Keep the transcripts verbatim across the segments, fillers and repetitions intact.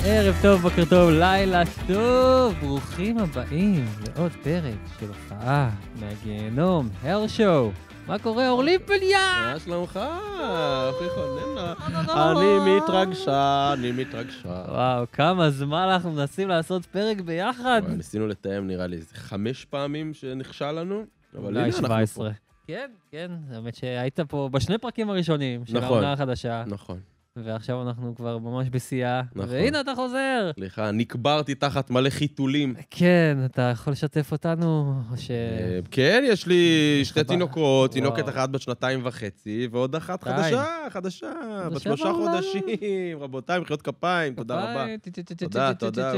ערב טוב, בוקר טוב, לילה טוב, ברוכים הבאים לעוד פרק של הופעה מהגיהנום, הר שואו. מה קורה, אורלי פליה? מה שלומך? אחי חוננה. אני מתרגשה, אני מתרגשה. וואו, כמה זמן אנחנו מנסים לעשות פרק ביחד. ניסינו לתאם, נראה לי, איזה חמש פעמים שנכשל לנו, אבל הנה אנחנו שבע פה. עשרה. כן, כן, האמת שהיית פה בשני פרקים הראשונים של העונה החדשה. נכון. ועכשיו אנחנו כבר ממש בשיאה. נכון. והנה אתה חוזר. סליחה, נקברתי תחת מלא חיתולים. כן, אתה יכול לשתף אותנו, או ש... כן, יש לי שתי חבל. תינוקות, תינוקת וואו. אחת בת שנתיים וחצי, ועוד אחת די. חדשה, חדשה, בת חדשה שלושה בעולם. חודשים. רבותיי, מחיאות כפיים, תודה רבה. תודה, תודה.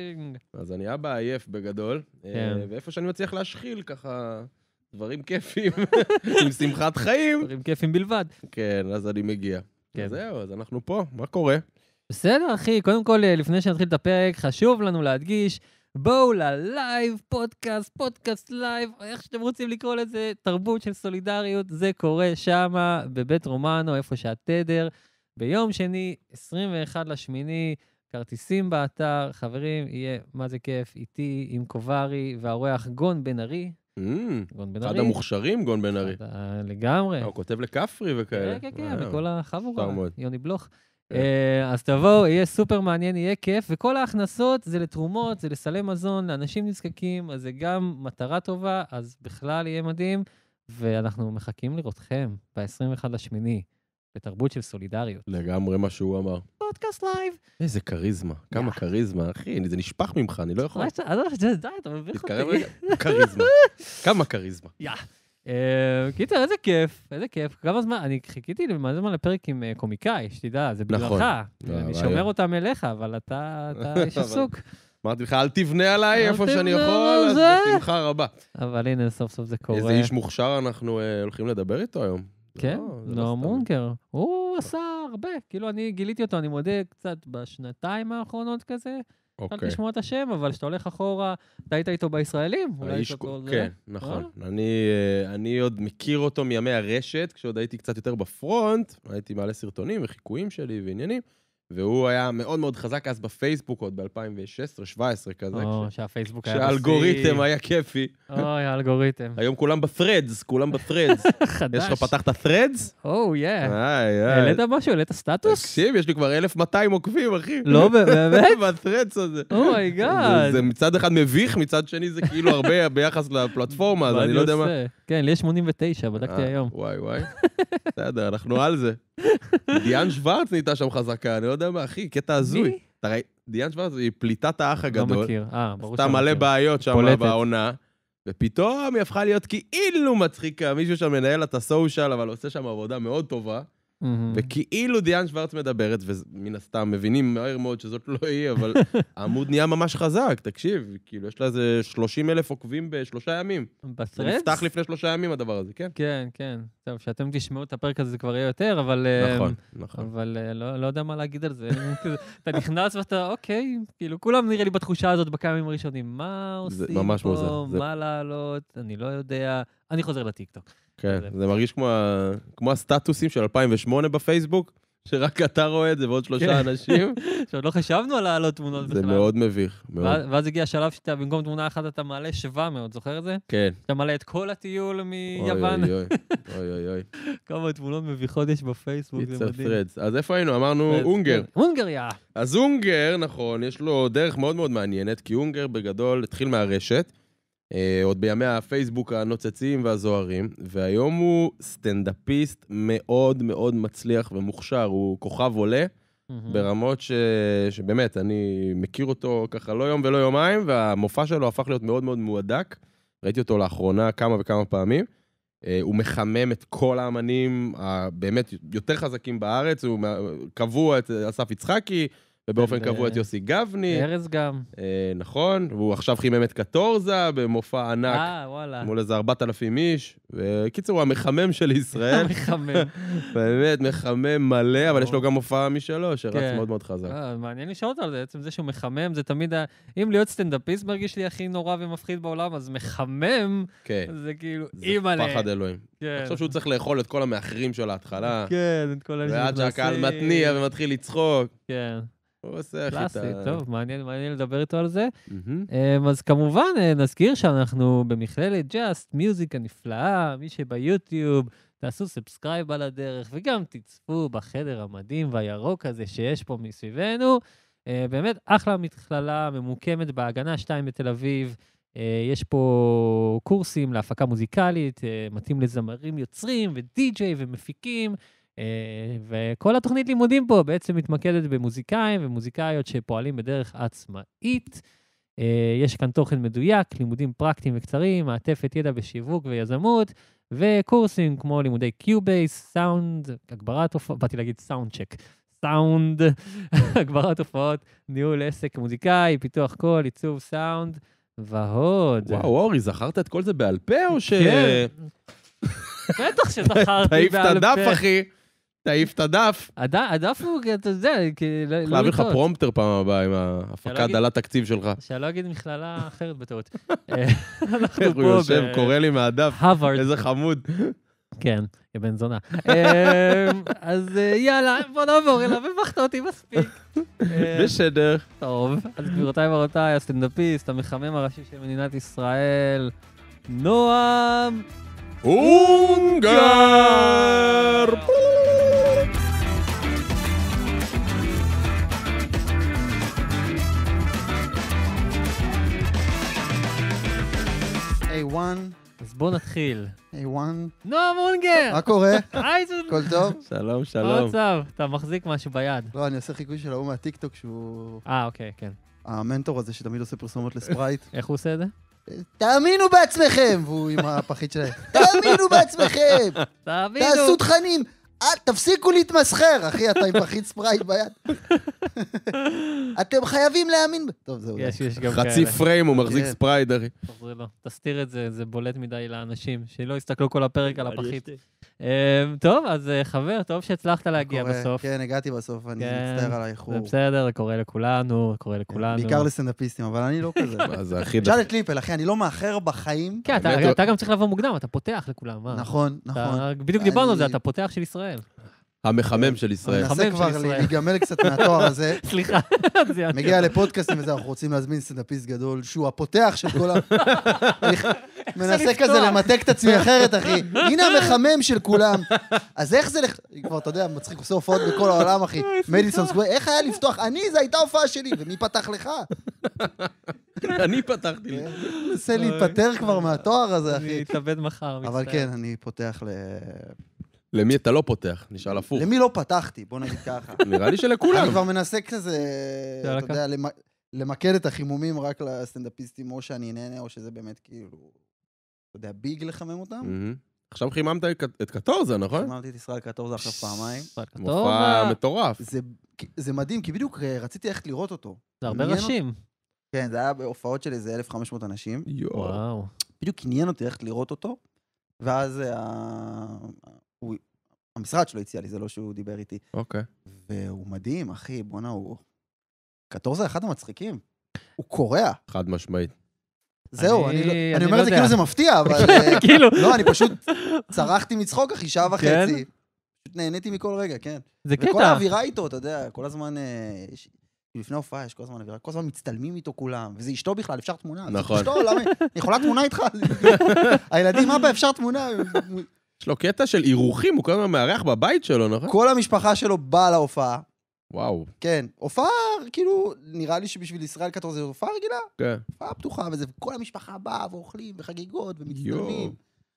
אז אני אבא עייף בגדול, כן. ואיפה שאני מצליח להשחיל ככה דברים כיפים, עם שמחת חיים. דברים כיפים בלבד. כן, אז אני מגיע. כן. אז זהו, אז אנחנו פה, מה קורה? בסדר, אחי, קודם כל, לפני שנתחיל את הפרק, חשוב לנו להדגיש, בואו ללייב, פודקאסט, פודקאסט לייב, איך שאתם רוצים לקרוא לזה, תרבות של סולידריות, זה קורה שמה, בבית רומנו, איפה שהתדר, ביום שני, עשרים ואחד לשמיני, כרטיסים באתר, חברים, יהיה, מה זה כיף, איתי, עם קוברי, והאורח גון בן ארי. גון בן אחד ארי. המוכשרים, גון בן ארי. אתה- לגמרי. הוא כותב לכפרי וכאלה. כן, כן, כן, וואו. בכל החבורה, מוזר מאוד. יוני בלוך. כן. אה, אז תבואו, יהיה סופר מעניין, יהיה כיף, וכל ההכנסות זה לתרומות, זה לסלי מזון, לאנשים נזקקים, אז זה גם מטרה טובה, אז בכלל יהיה מדהים, ואנחנו מחכים לראותכם ב-עשרים ואחד לשמיני, בתרבות של סולידריות. לגמרי מה שהוא אמר. פודקאסט לייב. איזה כריזמה, כמה כריזמה, אחי, זה נשפך ממך, אני לא יכול. די, אתה מביך אותי. תתקרב רגע, כריזמה. כמה כריזמה. יא. אה, קיצר, איזה כיף, איזה כיף. כמה זמן, אני חיכיתי מה זמן לפרק עם אה, קומיקאי, שתדע, זה נכון. בגללך. אה, אני וואי. שומר אותם אליך, אבל אתה אתה איש אבל- עסוק. אמרתי לך, אל תבנה עליי אל איפה שאני תבנה יכול, על אז זה. בשמחה רבה. אבל הנה, סוף סוף זה קורה. איזה איש מוכשר אנחנו אה, הולכים לדבר איתו היום. כן, לא, זה לא נועם סתם. מונקר. הוא עשה הרבה. כאילו, אני גיליתי אותו, אני מודה קצת בשנתיים האחרונות כזה. אוקיי. התחלתי לשמוע את השם, אבל כשאתה הולך אחורה, אתה היית איתו בישראלים? אולי האיש יש לו כ- כל כן, זה? נכון. אה? אני, אה, אני עוד מכיר אותו מימי הרשת, כשעוד הייתי קצת יותר בפרונט, הייתי מעלה סרטונים וחיקויים שלי ועניינים, והוא היה מאוד מאוד חזק אז בפייסבוק, עוד ב-אלפיים ושש עשרה שבע עשרה כזה, או, כש- שהפייסבוק היה כשהאלגוריתם היה כיפי. אוי, האלגוריתם. היום כולם בפרדס, כולם בפרדס. חדש. יש לך פתחת threads? או, יא. איי, איי. העלית משהו? העלית סטטוס? תקשיב, יש לי כבר אלף מאתיים עוקבים, אחי. לא, באמת? בthreads הזה. אומייגאד. זה- זה מצד אחד מביך, מצד שני זה כאילו הרבה ביחס לפלטפורמה, אז אני לא יודע מה. כן, לי יש שמונים ותשע, בדקתי אה, היום. וואי וואי. בסדר, אנחנו על זה. דיאן שוורץ נהייתה שם חזקה, אני לא יודע מה, אחי, קטע הזוי. מי? אתה ראי, דיאן שוורץ היא פליטת האח לא הגדול. מכיר. אה, ברור עשתה שאני מלא מכיר. בעיות שם פולטת. בעונה, ופתאום היא הפכה להיות כאילו מצחיקה. מישהו שם מנהל את הסושיאל, אבל עושה שם עבודה מאוד טובה. מהמם. וכאילו דיאן שוורץ מדברת, ומן הסתם מבינים מהר מאוד שזאת לא היא, אבל העמוד נהיה ממש חזק, תקשיב, כאילו יש לה איזה שלושים אלף עוקבים בשלושה ימים. זה בסרדס? נפתח לפני שלושה ימים הדבר הזה, כן? כן, כן. טוב, שאתם תשמעו את הפרק הזה זה כבר יהיה יותר, אבל... אה, נכון, נכון. אבל אה, לא לא יודע מה להגיד על זה. כזה, אתה נכנס ואתה, אוקיי, כאילו, כולם נראה לי בתחושה הזאת בכמה ימים הראשונים. מה זה עושים ממש פה? מוזר, זה- מה לעלות? אני לא יודע. אני חוזר לטיקטוק. כן, זה- זה מרגיש כמו ה- כמו הסטטוסים של אלפיים ושמונה בפייסבוק, שרק אתה רואה את זה ועוד שלושה כן. אנשים. עכשיו, לא חשבנו על להעלות תמונות בכלל. זה מאוד מביך, מאוד. ואז ואז הגיע השלב שאתה, במקום תמונה אחת, אתה מעלה שבע מאות, זוכר את זה? כן. אתה מעלה את כל הטיול אוי, מיוון. אוי, אוי, אוי, אוי, אוי. כמה תמונות מביכות יש בפייסבוק, זה פיצר מדהים. פרדס. אז איפה היינו? אמרנו אונגר. אונגר, יא. אז אונגר, נכון, יש לו דרך מאוד מאוד מעניינת, כי אונגר בגדול התחיל מהרשת, אה, עוד בימי הפייסבוק הנוצצים והזוהרים, והיום הוא סטנדאפיסט מאוד מאוד מצליח ומוכשר, הוא כוכב עולה, ברמות ש... שבאמת, אני מכיר אותו ככה לא יום ולא יומיים, והמופע שלו הפך להיות מאוד מאוד מועדק, ראיתי אותו לאחרונה כמה וכמה פעמים, אה, הוא מחמם את כל האמנים הבאמת יותר חזקים בארץ, הוא קבוע את אסף יצחקי, ובאופן ו- קבוע את יוסי גבני, ארז גם. אה, נכון, והוא עכשיו חימם את קטורזה במופע ענק, אה, וואלה. מול איזה ארבעת אלפים איש, וקיצור, הוא המחמם של ישראל, מחמם. באמת מחמם מלא, אבל יש לו גם מופע משלו, שרץ כן. מאוד מאוד חזק. אה, מעניין לשאול אותו על זה, עצם זה שהוא מחמם, זה תמיד, ה- אם להיות סטנדאפיסט מרגיש לי הכי נורא ומפחיד בעולם, אז מחמם, כן, זה כאילו, זה אימא'לה. פחד אלוהים. כן. עכשיו שהוא צריך לאכול את כל המאחרים של ההתחלה, כן, את כל אלה ועד שהקהל שנכנסים. מתניע ומתחיל לצחוק. כן. הוא עושה קלאסי, חיטה. טוב, מעניין, מעניין לדבר איתו על זה. מהמם. אמ, אז כמובן, אה, נזכיר שאנחנו במכללת ג'אסט, מיוזיק הנפלאה, מי שביוטיוב, תעשו סאבסקרייב על הדרך, וגם תצפו בחדר המדהים והירוק הזה שיש פה מסביבנו. אה, באמת, אחלה מכללה, ממוקמת בהגנה שתיים בתל אביב. אה, יש פה קורסים להפקה מוזיקלית, אה, מתאים לזמרים יוצרים ודי-ג'יי ומפיקים. אה, וכל התוכנית לימודים פה בעצם מתמקדת במוזיקאים ומוזיקאיות שפועלים בדרך עצמאית. אה, יש כאן תוכן מדויק, לימודים פרקטיים וקצרים, מעטפת ידע בשיווק ויזמות, וקורסים כמו לימודי קיובייס, סאונד, הגברת הופעות, באתי להגיד סאונד צ'ק, סאונד, הגברת הופעות, ניהול עסק מוזיקאי, פיתוח קול, עיצוב סאונד, ועוד. וואו, אורי, זכרת את כל זה בעל פה או ש... כן. בטח שזכרתי תעיף את בעל הדף, פה. אחי. תעיף את הדף. הד- הדף הוא, אתה יודע, כי לא צריך להביא לך לטעות. פרומפטר פעם הבאה עם ההפקה להגיד- דלת תקציב שלך. שלא אגיד מכללה אחרת בטעות. אה, אנחנו איך הוא פה יושב, ב- קורא לי מהדף. הווארד. איזה חמוד. כן, יא בן זונה. אמ, אז אה, יאללה, בוא נעבור אליו, הבכת אותי מספיק. אה, בסדר. טוב, אז גבירותיי ורבותיי, הסטנדאפיסט, המחמם הראשי של מדינת ישראל, נועם אונגר! איי וואן, אז בוא נתחיל. איי וואן, נועם אונגר! מה קורה? היי, זה... הכל טוב? שלום, מה שלום. המצב? אתה מחזיק משהו ביד. לא, אני עושה חיקוי של ההוא מהטיקטוק שהוא אה, אוקיי, כן. המנטור הזה שתמיד עושה פרסומות לספרייט. איך הוא עושה את זה? תאמינו בעצמכם! והוא עם הפחית שלהם. תאמינו בעצמכם! תאמינו. תעשו תכנים! אל תפסיקו להתמסחר, אחי, אתה עם פחית ספרייט ביד. אתם חייבים להאמין ב... טוב, זהו. יש, יש גם חצי כאלה. פריים, הוא מחזיק כן. ספרייד, אחי. תחזרי לו. תסתיר את זה, זה בולט מדי לאנשים, שלא יסתכלו כל הפרק על הפחית. אמ, טוב, אז אה, חבר, טוב שהצלחת להגיע קורה. בסוף. כן, הגעתי בסוף, אני כן, מצטער על זה האיחור. בסדר, זה קורה לכולנו, קורה לכולנו. בעיקר לסטנדאפיסטים, אבל אני לא כזה. מה זה, אחי? תשאל את ליפל, אחי, אני לא מאחר בחיים. כן, אתה- האמת, אתה גם צריך לבוא מוקדם, אתה פותח לכולם. מה? נכון, אתה- נכון. בדיוק דיברנו על זה, אני- אתה פותח של ישראל. המחמם של אני ישראל. המחמם מנסה של כבר ישראל. להיגמל קצת מהתואר הזה. סליחה. זה יעניין. מגיע לפודקאסטים וזה, אנחנו רוצים להזמין סטנדאפיסט גדול, שהוא הפותח של כל ה... אני מנסה לפתוח? כזה למתק את עצמי אחרת, אחי. הנה המחמם של כולם. אז איך זה... לח- כבר, אתה יודע, מצחיק, עושה הופעות בכל העולם, אחי. מדיסון סקוואר, איך היה לפתוח? אני, זו הייתה הופעה שלי, ומי פתח לך? אני פתחתי לי. מנסה להיפטר כבר מהתואר הזה, אני אחי. אתאבד מחר, אבל מצטער. כן, אני פותח ל... למי אתה לא פותח? נשאל הפוך. למי לא פתחתי? בוא נגיד ככה. נראה לי שלכולם. אני כבר מנסה כזה, יאללה, אתה יודע, למ- למקד את החימומים רק לסטנדאפיסטים, או שאני נהנה, או שזה באמת כאילו, אתה יודע, ביג לחמם אותם. מהמם. עכשיו חיממת את- את קטורזה, נכון? חיממתי את ישראל קטורזה עכשיו פעמיים. טוב, מופע אה, מטורף. זה- זה מדהים, כי בדיוק אה, רציתי ללכת לראות אותו. זה הרבה עניין ראשים. כן, זה היה בהופעות של איזה אלף וחמש מאות אנשים. יואו. וואו. בדיוק עניין אותי ללכת לראות אותו, ואז אה, ה- הוא- המשרד שלו הציע לי, זה לא שהוא דיבר איתי. אוקיי. והוא מדהים, אחי, בואנה, הוא... קטורזה אחד המצחיקים. הוא קורע. חד משמעית. זהו, אני- אני לא- אני אני אומר לא את זה יודע. כאילו זה מפתיע, אבל... אה, כאילו, לא, אני פשוט צרחתי מצחוק, אחי, שעה כן? וחצי. פשוט נהניתי מכל רגע, כן. זה וכל קטע. האווירה איתו, אתה יודע, כל הזמן... אה, יש- לפני הופעה יש כל הזמן אווירה, כל הזמן מצטלמים איתו כולם, וזה אשתו בכלל, אפשר תמונה. זאת נכון. אשתו, למה? אני יכולה תמונה איתך? הילדים, אבא, אפשר תמונה? יש לו קטע של אירוחים, הוא כל הזמן מארח בבית שלו, נכון? כל המשפחה שלו באה להופעה. וואו. כן, הופעה, כאילו, נראה לי שבשביל ישראל קטור זה הופעה רגילה, כן. הופעה פתוחה, וזה, כל המשפחה באה ואוכלים וחגיגות יואו. ומצטלמים.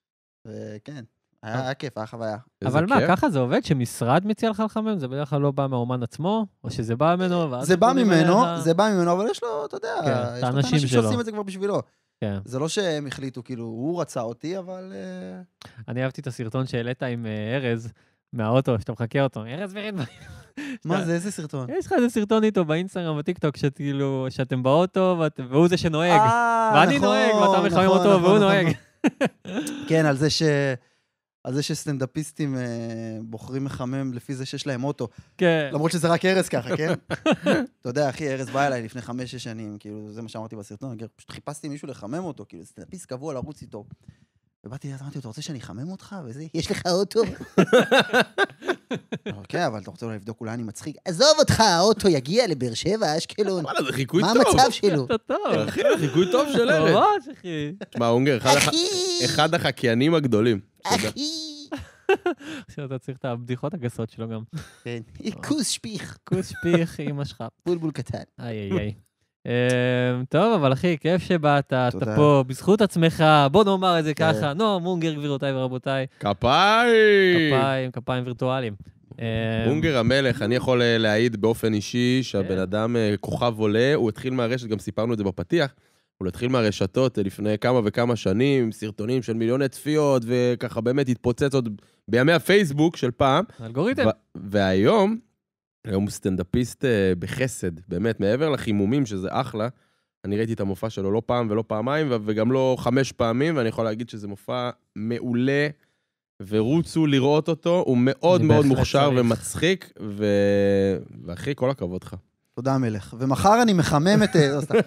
וכן, היה היה כיף, היה חוויה. איזה אבל מה, כיף. ככה זה עובד? שמשרד מציע לך לחמם? זה בדרך כלל לא בא מהאומן עצמו? או שזה בא ממנו? ואז זה בא פונים ממנו, אליך? זה בא ממנו, אבל יש לו, אתה יודע, כן, יש את לו את האנשים האנשים שלו. שעושים את זה כבר בשבילו. כן. זה לא שהם החליטו, כאילו, הוא רצה אותי, אבל... אה, אני אהבתי את הסרטון שהעלית עם אה, ארז מהאוטו, שאתה מחכה אותו. ארז ורינבוים. מה זה, איזה סרטון? יש לך איזה סרטון איתו באינסטגרם, בטיקטוק, שכאילו, שאתם באוטו, ואת- והוא זה שנוהג. אה, ואני נכון, נוהג, ואתה מחמם נכון, אותו, נכון, והוא נכון, נוהג. נכון. כן, על זה ש... על זה שסטנדאפיסטים אה, בוחרים מחמם לפי זה שיש להם אוטו. כן. למרות שזה רק ארז ככה, כן? אתה יודע, אחי, ארז בא אליי לפני חמש-שש שנים, כאילו, זה מה שאמרתי בסרטון, אני פשוט חיפשתי מישהו לחמם אותו, כאילו, סטנדאפיסט קבוע לרוץ איתו. ובאתי, אמרתי, אתה רוצה שאני אחמם אותך? וזה, יש לך אוטו? כן, אבל אתה רוצה אולי לבדוק, אולי אני מצחיק. עזוב אותך, האוטו יגיע לבאר שבע, אשקלון. וואלה, זה חיקוי מה טוב. המצב שלו? אתה טוב. אחי, זה חיקוי טוב של אלה. ממש, אחי. תשמע, אונגר, אחד הח- אחי! אחד החקיינים הגדולים. אתה יודע. אחי! עכשיו אתה צריך את הבדיחות הגסות שלו גם. כן. כוס שפיך, כוס שפיך, אמא שלך. בולבול קטן. איי איי איי. אמ, טוב, אבל אחי, כיף שבאת, אתה תודה. פה בזכות עצמך, בוא נאמר את זה כן. ככה. נועם אונגר, גבירותיי ורבותיי, כפיים! כפיים, כפיים וירטואליים. אמ, אונגר המלך, אני יכול אה, להעיד באופן אישי שהבן כן. אדם אה, כוכב עולה, הוא התחיל מהרשת, גם סיפרנו את זה בפתיח, הוא התחיל מהרשתות אה, לפני כמה וכמה שנים, סרטונים של מיליוני צפיות, וככה באמת התפוצץ עוד בימי הפייסבוק של פעם. אלגוריתם. ו- והיום, היום הוא סטנדאפיסט אה, בחסד, באמת, מעבר לחימומים, שזה אחלה, אני ראיתי את המופע שלו לא פעם ולא פעמיים, ו- וגם לא חמש פעמים, ואני יכול להגיד שזה מופע מעולה, ורוצו לראות אותו, הוא מאוד אני מאוד בהחלט מוכשר צריך. ומצחיק, ו... ואחי, כל הכבוד לך. תודה מלך. ומחר אני מחמם את... לא, סתם.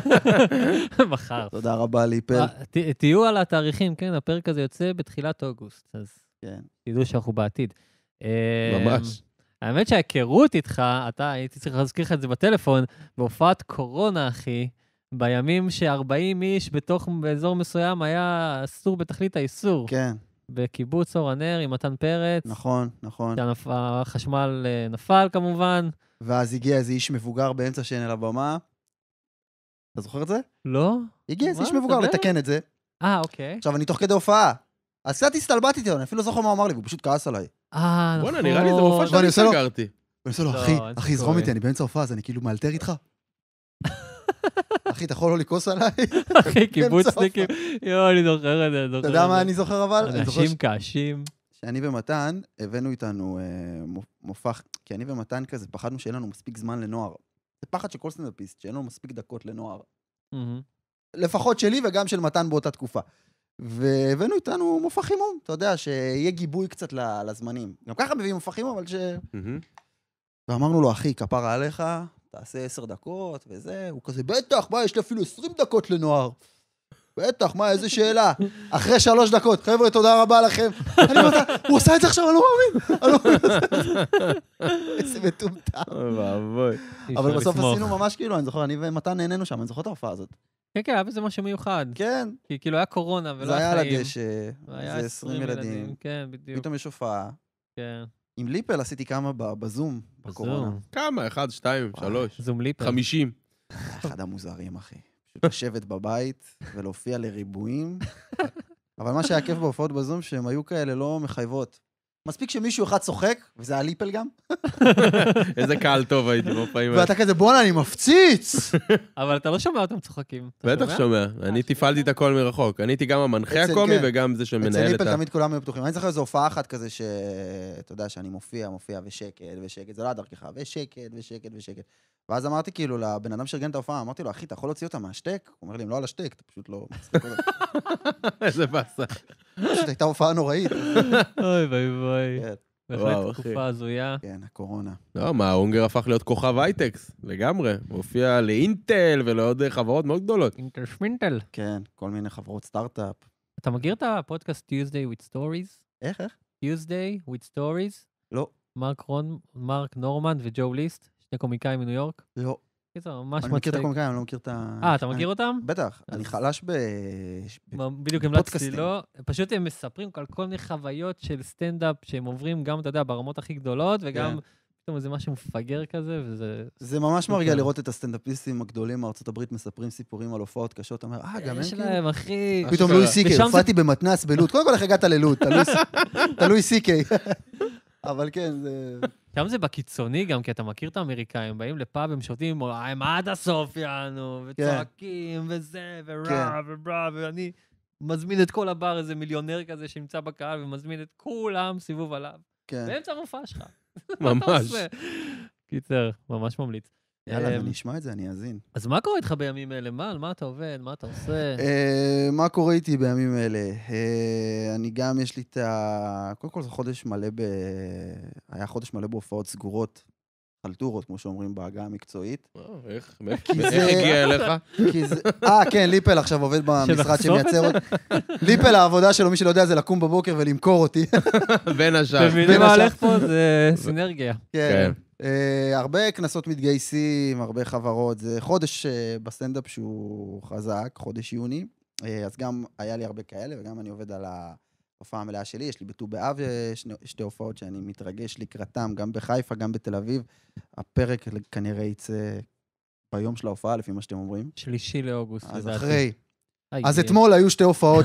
מחר. תודה רבה ליפל. אה, ת- תהיו על התאריכים, כן? הפרק הזה יוצא בתחילת אוגוסט, אז כן. תדעו שאנחנו בעתיד. אמ, ממש. האמת שההיכרות איתך, אתה, הייתי צריך להזכיר לך את זה בטלפון, בהופעת קורונה, אחי, בימים ש-ארבעים איש בתוך, באזור מסוים היה אסור בתכלית האיסור. כן, בקיבוץ אור הנר עם מתן פרץ. נכון, נכון. שהחשמל אה, נפל כמובן. ואז הגיע איזה איש מבוגר באמצע שאין על הבמה. אתה זוכר את זה? לא? הגיע איזה מה, איש מבוגר אתה יודע? לתקן את זה. אה, אוקיי. עכשיו, אני תוך כדי הופעה. אז קצת הסתלבטתי איתו, אני אפילו לא זוכר מה הוא אמר לי, והוא פשוט כעס עליי. אה, נכון. בוא'נה, נראה לי זה מופע ואני שאני עושה לו- סגרתי. ואני עושה לו, לא, אחי, אין אחי, זרום סיכוי. איתי, אני באמצע הופעה, אז אני כאילו מאלתר איתך. אחי, אתה יכול לא לכעוס עליי? אחי, קיבוצניקים. יואו, אני זוכר את זה, אני זוכר את אתה זה. יודע מה אני זוכר אבל? אני זוכר אנשים קשים. שאני ומתן הבאנו איתנו אה, מופע, כי אני ומתן כזה פחדנו שאין לנו מספיק זמן לנוער. זה פחד של כל סטנדאפיסט, שאין לנו מספיק דקות לנוער. מהמם. לפחות שלי וגם של מתן באותה תקופה. והבאנו איתנו מופע חימום, אתה יודע, שיהיה גיבוי קצת ל- לזמנים. גם ככה מביאים מופע חימום, אבל ש... מהמם. ואמרנו לו, אחי, כפרה עליך, תעשה עשר דקות וזה, הוא כזה, בטח, מה, יש לי אפילו עשרים דקות לנוער. בטח, מה, איזה שאלה. אחרי שלוש דקות, חבר'ה, תודה רבה לכם. אני אומר, הוא עושה את זה עכשיו, אני לא מאמין. אני לא מאמין. איזה מטומטם. אוי ואבוי. אי אבל אפשר בסוף לסמוך. עשינו ממש כאילו, אני זוכר, אני ומתן נהנינו שם, אני זוכר את ההופעה הזאת. כן, כן, היה בזה משהו מיוחד. כן, כי כאילו היה קורונה ולא זה היה היה על חיים. הדשא, והיה זה עשרים ילדים. כן, בדיוק. פתאום יש הופעה. כן. עם ליפל עשיתי כמה ב- בזום, בקורונה. בזום. כמה? אחד, שתיים, שלוש, זום ליפר. חמישים. אחד המוזרים, אחי. פשוט לשבת בבית ולהופיע לריבועים. אבל מה שהיה כיף בהופעות בזום, שהן היו כאלה לא מחייבות. מספיק שמישהו אחד צוחק, וזה היה ליפל גם, איזה קהל טוב הייתי מופעים. ואתה כזה, בואנה, אני מפציץ! אבל אתה לא שומע אותם צוחקים. אתה בטח שומע, אני תפעלתי את הכל מרחוק. אני הייתי גם המנחה אצל- הקומי כן. וגם זה אצל שמנהל את ליפל ה... תמיד כולם היו פתוחים. אני זוכר איזו הופעה אחת כזה ש... אתה יודע, שאני מופיע, מופיע, ושקט, ושקט, זה לא הדרכך, ושקט, ושקט, ושקט. ואז אמרתי כאילו לבן אדם שארגן את ההופעה, אמרתי לו, אחי, אתה יכול להוציא אותה מהשטק? הוא אומר לי, "הם לא על השטק, אתה פשוט לא... מצחיק אותה." איזה באסה. פשוט הייתה הופעה נוראית. אוי, ביי ביי. כן, וואו, בהחלט אחי. תקופה הזויה. כן, הקורונה. לא, מה, אונגר הפך להיות כוכב הייטקס, לגמרי. הוא הופיע לאינטל ולעוד חברות מאוד גדולות. אינטרשמינטל. כן, כל מיני חברות סטארט-אפ. אתה מכיר את הפודקאסט Tuesday with Stories? איך, איך? Tuesday with Stories? לא. מרק רון, מרק נורמן וג'ו ליסט, שני קומיקאים מניו יורק. לא. קיצור, ממש אני מכיר את מצחיק. הקומיקאים, אני לא מכיר את ה... אה, אתה אני- מכיר אותם? בטח, אז- אני חלש ב... מה, בדיוק המלצתי פודקאסטים. לו. פשוט הם מספרים על כל מיני חוויות של סטנדאפ שהם עוברים גם, אתה יודע, ברמות הכי גדולות, וגם כן. פתאום איזה משהו מפגר כזה, וזה... זה ממש מרגיע כן. לראות את הסטנדאפיסטים הגדולים מארצות הברית מספרים סיפורים על הופעות קשות, אתה אומר, אה, גם הם יש כאילו... להם, אחי. אה, פתאום אשכרה. לואי סי-קיי, ושם זה- הופעתי במתנ"ס בלוד. קודם כל, איך הגעת ללוד? תלוי ס- תלוי סי-קיי. אבל כן, זה... שם זה בקיצוני גם, כי אתה מכיר את האמריקאים, באים לפאב, הם שותים, הם עד הסוף יענו, וצועקים, וזה, ורע, כן. וברע, ואני מזמין את כל הבר, איזה מיליונר כזה שנמצא בקהל, ומזמין את כולם סיבוב עליו. כן. באמצע המופע שלך. מה אתה ממש. עושה? קיצר, ממש ממליץ. יאללה, אמ, אני אשמע את זה, אני אאזין. אז מה קורה איתך בימים אלה? מה, על מה אתה עובד? מה אתה עושה? אה, מה קורה איתי בימים אלה? אה, אני גם, יש לי את ה... קודם כל זה חודש מלא ב... היה חודש מלא בהופעות סגורות. חלטורות, כמו שאומרים בעגה המקצועית. איך הגיע אליך? אה, כן, ליפל עכשיו עובד במשרד שמייצר אותי. ליפל, העבודה שלו, מי שלא יודע, זה לקום בבוקר ולמכור אותי. בין השאר. אתם מבינים מה הולך פה? זה סינרגיה. כן. הרבה כנסות מתגייסים, הרבה חברות. זה חודש בסטנדאפ שהוא חזק, חודש יוני. אז גם היה לי הרבה כאלה, וגם אני עובד על ההופעה המלאה שלי. יש לי בט"ו באב שתי הופעות שאני מתרגש לקראתם, גם בחיפה, גם בתל אביב. הפרק כנראה יצא ביום של ההופעה, לפי מה שאתם אומרים. שלישי לאוגוסט, אז אחרי. אז אתמול היו שתי הופעות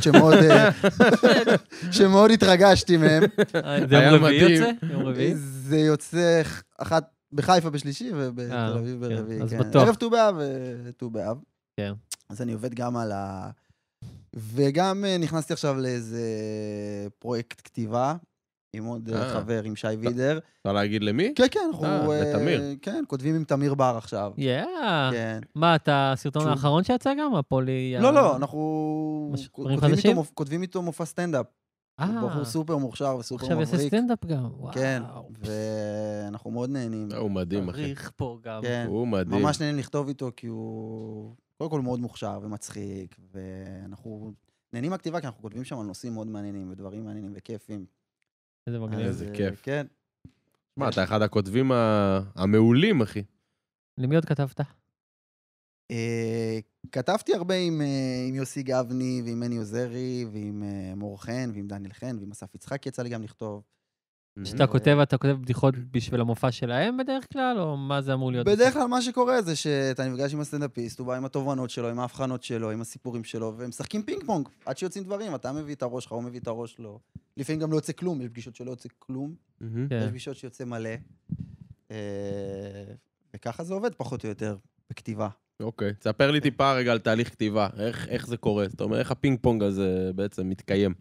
שמאוד התרגשתי מהם. זה יום רביעי יוצא? יום רביעי? זה יוצא אחת בחיפה בשלישי ובתל אביב ברביעי. אז בטוח. ערב ט"ו באב וט"ו באב. כן. אז אני עובד גם על ה... וגם נכנסתי עכשיו לאיזה פרויקט כתיבה, עם עוד חבר, עם שי וידר. אפשר להגיד למי? כן, כן, אנחנו... לתמיר. כן, כותבים עם תמיר בר עכשיו. יאה. מה, אתה הסרטון האחרון שיצא גם? הפולי... לא, לא, אנחנו כותבים איתו מופע סטנדאפ. הוא בחור סופר מוכשר וסופר מבריק. עכשיו יעשה סטנדאפ גם, וואו. כן, ואנחנו מאוד נהנים. הוא מדהים, אחי. תריך פה גם. הוא מדהים. ממש נהנים לכתוב איתו, כי הוא קודם כל מאוד מוכשר ומצחיק, ואנחנו נהנים מהכתיבה, כי אנחנו כותבים שם על נושאים מאוד מעניינים, ודברים מעניינים וכיפים. איזה מגניב. איזה כיף. כן. מה, אתה אחד הכותבים המעולים, אחי. למי עוד כתבת? כתבתי הרבה עם יוסי גבני, ועם מני עוזרי, ועם מור חן, ועם דניאל חן, ועם אסף יצחק יצא לי גם לכתוב. כשאתה כותב, אתה כותב בדיחות בשביל המופע שלהם בדרך כלל, או מה זה אמור להיות? בדרך כלל מה שקורה זה שאתה נפגש עם הסטנדאפיסט, הוא בא עם התובנות שלו, עם ההבחנות שלו, עם הסיפורים שלו, והם משחקים פינג פונג, עד שיוצאים דברים, אתה מביא את הראש שלך, הוא מביא את הראש שלו. לפעמים גם לא יוצא כלום, יש פגישות שלא יוצא כלום, יש פגישות שיוצא מלא, וככה זה עובד פחות או יותר בכתיבה. אוקיי, תספר לי טיפה רגע על תהליך כתיבה, איך זה קורה? זאת אומרת, איך הפינג פונג הזה בעצם מתקיים?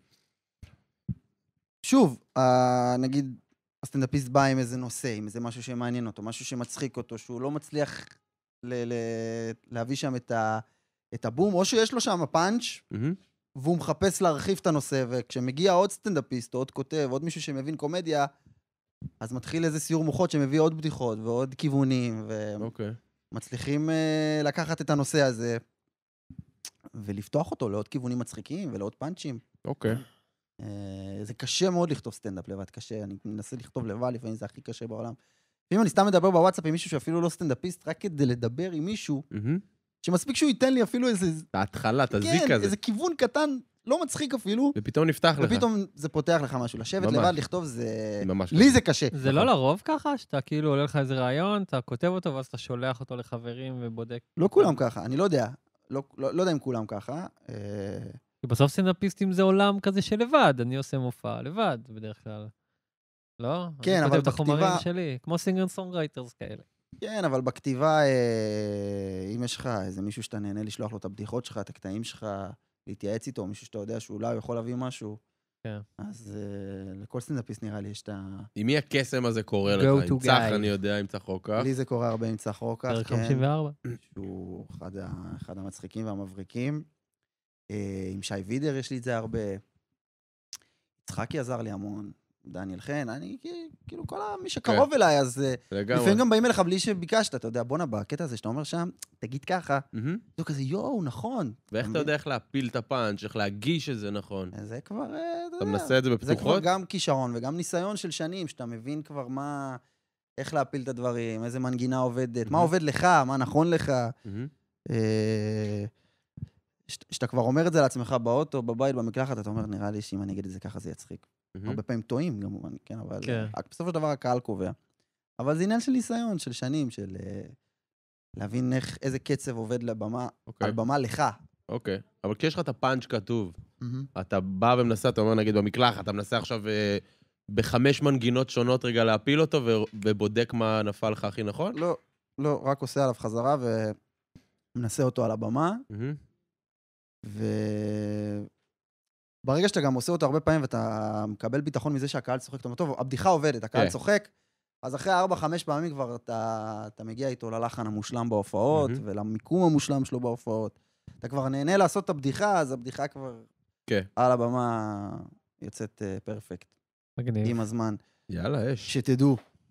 שוב, נגיד, הסטנדאפיסט בא עם איזה נושא, עם איזה משהו שמעניין אותו, משהו שמצחיק אותו, שהוא לא מצליח להביא שם את הבום, או שיש לו שם פאנץ', והוא מחפש להרחיב את הנושא, וכשמגיע עוד סטנדאפיסט, או עוד כותב, עוד מישהו שמבין קומדיה, אז מתחיל איזה סיור מוחות שמביא עוד בדיחות, ועוד כיוונים, ומצליחים לקחת את הנושא הזה, ולפתוח אותו לעוד כיוונים מצחיקים, ולעוד פאנצ'ים. אוקיי. זה קשה מאוד לכתוב סטנדאפ לבד, קשה, אני מנסה לכתוב לבד, לפעמים זה הכי קשה בעולם. לפעמים אני סתם מדבר בוואטסאפ עם מישהו שאפילו לא סטנדאפיסט, רק כדי לדבר עם מישהו, שמספיק שהוא ייתן לי אפילו איזה... ההתחלה, את הזיק הזה. כן, איזה כיוון קטן, לא מצחיק אפילו. ופתאום נפתח לך. ופתאום זה פותח לך משהו. לשבת לבד, לכתוב, זה... ממש. לי זה קשה. זה לא לרוב ככה, שאתה כאילו עולה לך איזה רעיון, אתה כותב אותו, ואז אתה שולח אותו לחברים ובודק. לא כולם ככה, אני לא יודע. לא יודע אם כולם ככה. כי בסוף סטנדאפיסטים זה עולם כזה של לבד, אני עושה מופע לבד בדרך כלל. לא? כן, אבל בכתיבה... אני כותב את החומרים שלי, כמו סינגר סונגרייטרס כאלה. כן, אבל בכתיבה, אם יש לך איזה מישהו שאתה נהנה לשלוח לו את הבדיחות שלך, את הקטעים שלך, להתייעץ איתו, מישהו שאתה יודע שאולי הוא יכול להביא משהו, כן. אז לכל סטנדאפיסט נראה לי יש את ה... עם מי הקסם הזה קורה לך? עם צח, אני יודע, עם צח רוקח. לי זה קורה הרבה עם צח רוקח, פרק חמישים וארבע. שהוא אחד המצחיקים והמבריקים. עם שי וידר יש לי את זה הרבה. יצחקי עזר לי המון. דניאל חן, אני כאילו כל מי שקרוב אליי, אז לפעמים גם באים אליך בלי שביקשת, אתה יודע, בוא נבא, הקטע הזה שאתה אומר שם, תגיד ככה, זה כזה, יואו, נכון. ואיך אתה יודע איך להפיל את הפאנץ', איך להגיש את זה נכון? זה כבר, אתה יודע. אתה מנסה את זה בפתוחות? זה כבר גם כישרון וגם ניסיון של שנים, שאתה מבין כבר מה, איך להפיל את הדברים, איזה מנגינה עובדת, מה עובד לך, מה נכון לך. שאתה כבר אומר את זה לעצמך באוטו, בבית, במקלחת, אתה אומר, נראה לי שאם אני אגיד את זה ככה זה יצחיק. הרבה פעמים טועים, כמובן, כן, אבל בסופו של דבר הקהל קובע. אבל זה עניין של ניסיון, של שנים, של להבין איזה קצב עובד לבמה, על במה לך. אוקיי, אבל כשיש לך את הפאנץ' כתוב, אתה בא ומנסה, אתה אומר, נגיד, במקלחת, אתה מנסה עכשיו בחמש מנגינות שונות רגע להפיל אותו, ובודק מה נפל לך הכי נכון? לא, לא, רק עושה עליו חזרה ומנסה אותו על הבמה. וברגע שאתה גם עושה אותו הרבה פעמים, ואתה מקבל ביטחון מזה שהקהל צוחק, אתה אומר, טוב, הבדיחה עובדת, הקהל צוחק, אז אחרי ארבע, חמש פעמים כבר אתה, אתה מגיע איתו ללחן המושלם בהופעות, ולמיקום המושלם שלו בהופעות. אתה כבר נהנה לעשות את הבדיחה, אז הבדיחה כבר על הבמה יוצאת פרפקט. מגניב. עם הזמן. יאללה, אש. שתדעו.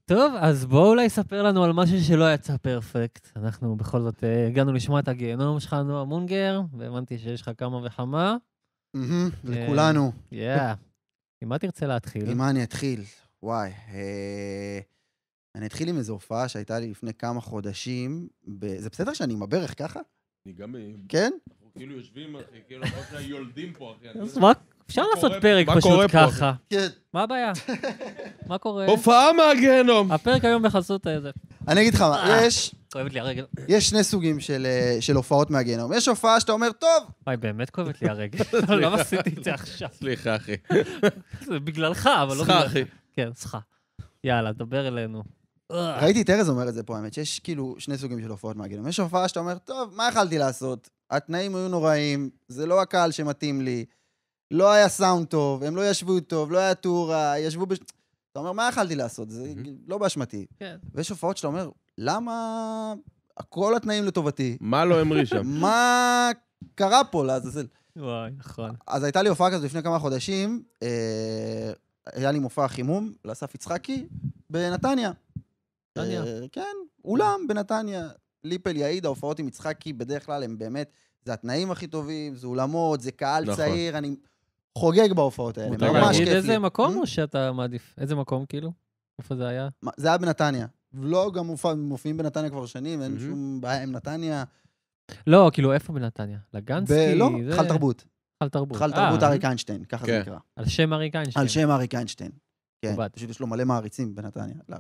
טוב, אז בואו אולי ספר לנו על משהו שלא יצא פרפקט. אנחנו בכל זאת אה, הגענו לשמוע את הגיהנום שלך, נועה מונגר, והבנתי שיש לך כמה וכמה. מהמם, לכולנו. יאה. עם מה תרצה להתחיל? עם מה אני אתחיל? וואי. אה, אני אתחיל עם איזו הופעה שהייתה לי לפני כמה חודשים. ב- זה בסדר שאני עם הברך ככה? אני גם... כן? אנחנו כאילו יושבים, אחי, כאילו אנחנו עכשיו יולדים פה, אחי. אני לא אז יודע. מה? אפשר מה לעשות קורה- פרק מה פשוט קורה פה? ככה. כן. מה הבעיה? מה קורה? הופעה מהגיהנום! הפרק היום בחסות איזה. אני אגיד לך מה, אה. יש, כואבת לי הרגל. יש שני סוגים של, אה, של הופעות מהגיהנום. יש הופעה שאתה אומר, טוב, וואי, באמת כואבת לי הרגל. למה עשיתי את זה עכשיו? סליחה, אחי. זה בגללך, אבל לא סליחה, בגללך. אחי. כן, סליחה. יאללה, דבר אלינו. ראיתי את ארז אומר את זה פה, האמת, שיש כאילו שני סוגים של הופעות מהגיהנום. יש הופעה שאתה אומר, טוב, מה יכלתי לעשות? התנאים היו נוראים, זה לא הקהל שמתאים לי, לא היה סאונד טוב, הם לא ישבו טוב, לא היה טורה, ישבו בש... אתה אומר, מה יכלתי לעשות? זה לא באשמתי. כן. ויש הופעות שאתה אומר, למה כל התנאים לטובתי? מה לא המריא שם? מה קרה פה לעזאזל? וואי, נכון. אז הייתה לי הופעה כזאת לפני כמה חודשים, אה, היה לי מופע חימום לאסף יצחקי בנתניה. נתניה. אה, כן, אולם בנתניה. ליפל יעיד, ההופעות עם יצחקי בדרך כלל הם באמת, זה התנאים הכי טובים, זה אולמות, זה קהל נכון. צעיר, אני חוגג בהופעות האלה, מותר ממש להגיד כיף איזה לי. מקום Hmm? או שאתה מעדיף? איזה מקום כאילו? איפה זה היה? מה, זה היה בנתניה. לא, גם מופע- מופיעים בנתניה כבר שנים, אין Mhm. שום בעיה עם נתניה. לא, כאילו, איפה בנתניה? לגנסקי? ב- לא, זה- חל תרבות. חל תרבות. חל אה, תרבות אריק איינשטיין, ככה זה כן. נקרא. על שם אריק איינשטיין. על שם אריק איינשטיין. כן, מכובד. פשוט יש לו מלא מעריצים בנתניה. לא,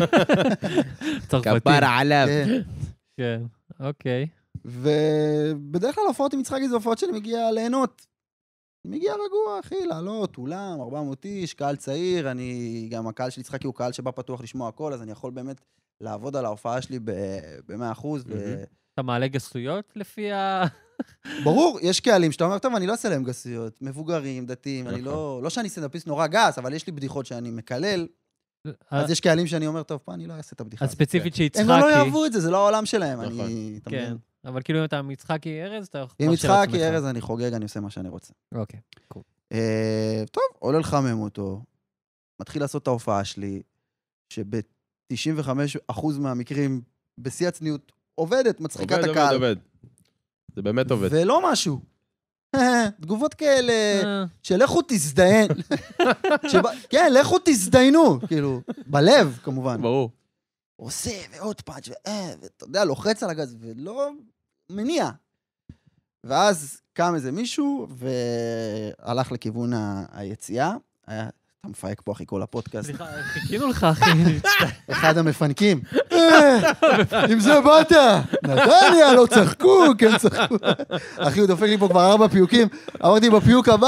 צרפתי. כפרה עליו. כן. כן, אוקיי. ובדרך כלל הופעות עם יצחקי זה הופעות שאני מגיע ליהנות. אני מגיע רגוע, אחי, לעלות, אולם, ארבע מאות איש, קהל צעיר, אני, גם הקהל של יצחקי הוא קהל שבא פתוח לשמוע הכל, אז אני יכול באמת לעבוד על ההופעה שלי ב-מאה אחוז. אתה מעלה גסויות לפי ה... ברור, יש קהלים שאתה אומר, טוב, אני לא אעשה להם גסויות, מבוגרים, דתיים, אני נכון. לא, לא שאני סטנדאפיסט נורא גס, אבל יש לי בדיחות שאני מקלל, אז יש קהלים שאני אומר, טוב, פה אני לא אעשה את הבדיחה אז הזאת. ספציפית שיצחקי. הם גם לא יאהבו את זה, זה לא העולם שלהם, נכון. אני, אתה כן, מבין? אבל כאילו אם אתה עם יצחקי ארז, אתה יכול... עם להרשות לעצמך. יצחקי, ארז, אני חוגג, אני עושה מה שאני רוצה. אוקיי. אה, טוב, עולה לחמם אותו, מתחיל לעשות את ההופעה שלי, שב-תשעים וחמישה אחוז מהמקרים, בשיא הצניעות, עובדת, מצחיקה את עובד, עובד, הקהל. עובד. זה באמת עובד. ולא משהו. תגובות כאלה, אה, של לכו תזדיין. שבא- כן, לכו תזדיינו, כאילו, בלב, כמובן. ברור. עושה, ועוד פאנץ', ואה, ואתה יודע, לוחץ על הגז, ולא מניע. ואז קם איזה מישהו, והלך לכיוון ה- היציאה. היה, אתה מפהק פה, אחי, כל הפודקאסט. סליחה, חיכינו לך, אחי. אחד המפנקים. "אה, עם זה באת! נתניה, לא צחקו, כן צחקו. אחי, הוא דופק לי פה כבר ארבע פיוקים. אמרתי, בפיוק הבא.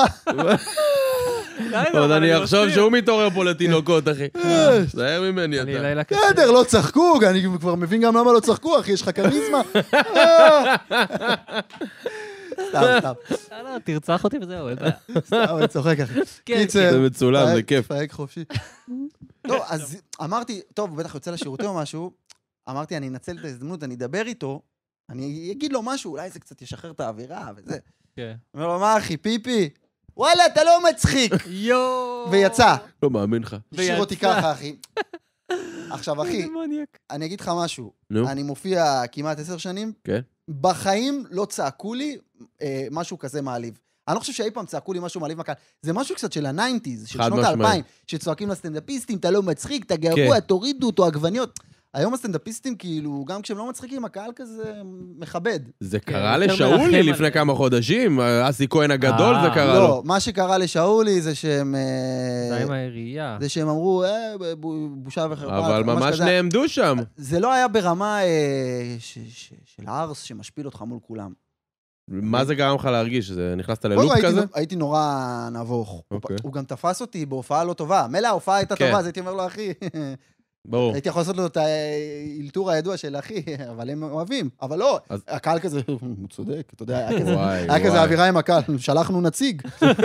עוד אני אחשוב שהוא מתעורר פה לתינוקות, אחי. זהר ממני אני אתה. לילה קשה. בסדר, לא צחקו, אני כבר מבין גם למה לא צחקו, אחי, יש לך כריזמה. אה. סתם, סתם, אה, לא, תרצח אותי וזהו, אין בעיה. סתם, אני צוחק, אחי. כן, קיצר, זה מצולם, זה פהק, כיף. פהק חופשי. טוב, אז אמרתי, טוב, הוא בטח יוצא לשירותי או משהו, אמרתי, אני אנצל את ההזדמנות, אני אדבר איתו, אני אגיד לו משהו, אולי זה קצת ישחרר את האווירה וזה. כן. אומר לו, מה אחי, פיפי? וואלה, אתה לא מצחיק. יואו. ויצא. לא מאמין לך. השאיר אותי ויצא. ככה, אחי. עכשיו, אחי, איזה מניאק. אני אגיד לך משהו. נו. אני מופיע כמעט עשר שנים, כן. בחיים לא צעקו לי אה, משהו כזה מעליב. אני לא חושב שאי פעם צעקו לי משהו מעליב מהקהל. זה משהו קצת של הניינטיז, של חד שנות משמעית. האלפיים, שצועקים לסטנדאפיסטים, אתה לא מצחיק, אתה גרוע, כן. תורידו אותו, עגבניות. היום הסטנדאפיסטים, כאילו, גם כשהם לא מצחיקים, הקהל כזה מכבד. זה כן, קרה יותר לשאולי מרחם לפני עליהם. כמה חודשים, אסי כהן הגדול אה, זה קרה לא, לו. מה שקרה לשאולי זה שהם... אה, זה עם העירייה. זה שהם אמרו, אה, ב- בושה וחרפה. אבל ממש ממש כזה. נעמדו שם. זה לא היה ברמה אה, ש- ש- של ארס שמשפיל אותך מול כולם. מה זה גרם לך להרגיש? זה נכנסת קודם ללופ כל, הייתי- כזה? הייתי נורא נבוך. אוקיי. הוא גם תפס אותי בהופעה לא טובה. מילא ההופעה הייתה כן. טובה, אז הייתי אומר לו, אחי, ברור. הייתי יכול לעשות לו את האלתור הידוע של אחי, אבל הם אוהבים. אבל לא, אז- הקהל כזה, הוא צודק, אתה יודע, היה כזה- וואי, היה כזה וואי. אווירה עם הקהל, שלחנו נציג.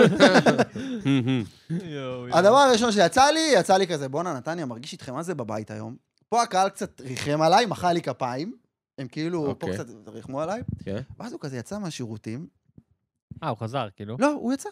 הדבר הראשון שיצא לי, יצא לי כזה, בואנה, נתניה, מרגיש איתכם מה זה בבית היום. פה הקהל קצת ריחם עליי, מחא לי כפיים. הם כאילו, פה אוקיי. קצת ריחמו עליי. כן. ואז הוא כזה יצא מהשירותים. אה, הוא חזר, כאילו. לא, הוא יצא.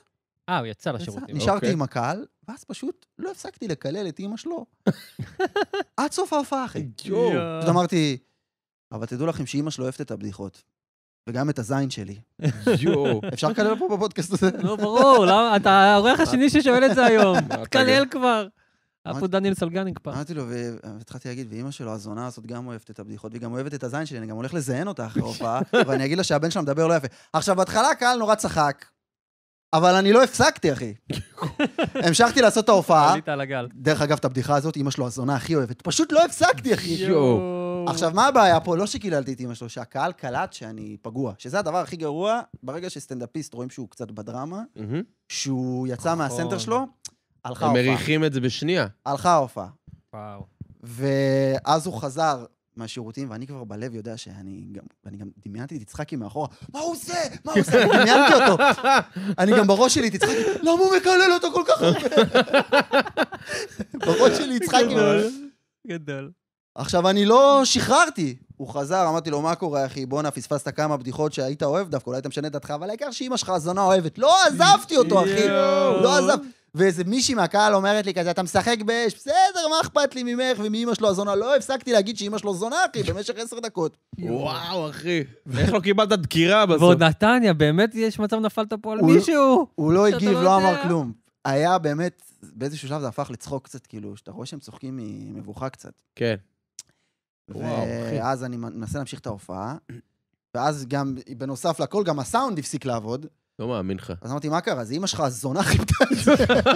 אה, הוא יצא לשירותים. נשארתי אוקיי. עם הקהל, ואז פשוט לא הפסקתי לקלל את אמא שלו. עד סוף ההופעה, אחי. יואו. פשוט אמרתי, אבל תדעו לכם שאמא שלו אוהבת את הבדיחות. וגם את הזין שלי. יואו. אפשר לקלל פה בפודקאסט הזה? לא, ברור, למה? אתה האורח השני ששואל את זה היום. אתה תקלל כבר. היה אמרתי- פה דניאל סלגניק פעם. אמרתי לו, ו- והתחלתי להגיד, ואמא שלו, הזונה הזאת גם אוהבת את הבדיחות, והיא גם אוהבת את הזין שלי, אני גם הולך לזיין אותה אחרי ההופעה, ואני אגיד לה שהבן שלה מדבר לא יפה. עכשיו, בהתחלה הקהל נורא צחק, אבל אני לא הפסקתי, אחי. המשכתי לעשות את ההופעה. עלית על הגל. דרך אגב, את הבדיחה הזאת, אמא שלו הזונה הכי אוהבת. פשוט לא הפסקתי, אחי. יואו. עכשיו, מה הבעיה פה? לא שקיללתי את אמא שלו, שהקהל קלט שאני פגוע. שזה הדבר הכי גרוע, ברגע שסטנדאפיסט רואים שהוא קצת בדרמה, מהמם. שהוא יצא מהסנטר נכון. שלו, הלכה הם ההופעה. מריחים את זה בשנייה. הלכה ההופעה. וואו. ואז הוא חזר מהשירותים, ואני כבר בלב יודע שאני גם, ואני גם דמיינתי את יצחקי מאחורה, מה הוא עושה? מה הוא עושה? אני דמיינתי אותו. אני גם בראש שלי את יצחקי, למה הוא מקלל אותו כל כך הרבה? בראש שלי יצחקי. גדול. גדול. עכשיו, אני לא שחררתי. הוא חזר, אמרתי לו, מה קורה, אחי? בואנה, פספסת כמה בדיחות שהיית אוהב דווקא, אולי היית משנה את דעתך, אבל העיקר שאמא שלך הזונה אוהבת. לא עזבתי אותו, אחי. יואו. לא עזב. ואיזה מישהי מהקהל אומרת לי כזה, אתה משחק באש, בסדר, מה אכפת לי ממך ומאמא שלו הזונה? לא הפסקתי להגיד שאמא שלו זונה, אחי, במשך עשר דקות. וואו, אחי. איך לא קיבלת דקירה בסוף? ועוד נתניה, באמת יש מצב נפלת פה על הוא- מישהו. הוא לא שאתה הגיב, לא לא אמר יודע. כלום. היה באמת, באיזשהו שלב זה הפך לצחוק קצת, כאילו, שאתה רואה שהם צוחקים ממבוכה קצת. כן. וואו, אחי. ואז אני מנסה להמשיך את ההופעה, ואז גם, בנוסף לכל, גם הסאונד הפסיק לעבוד. לא מאמין לך. אז אמרתי, מה קרה? זה אמא שלך הזונה חיפתה את זה.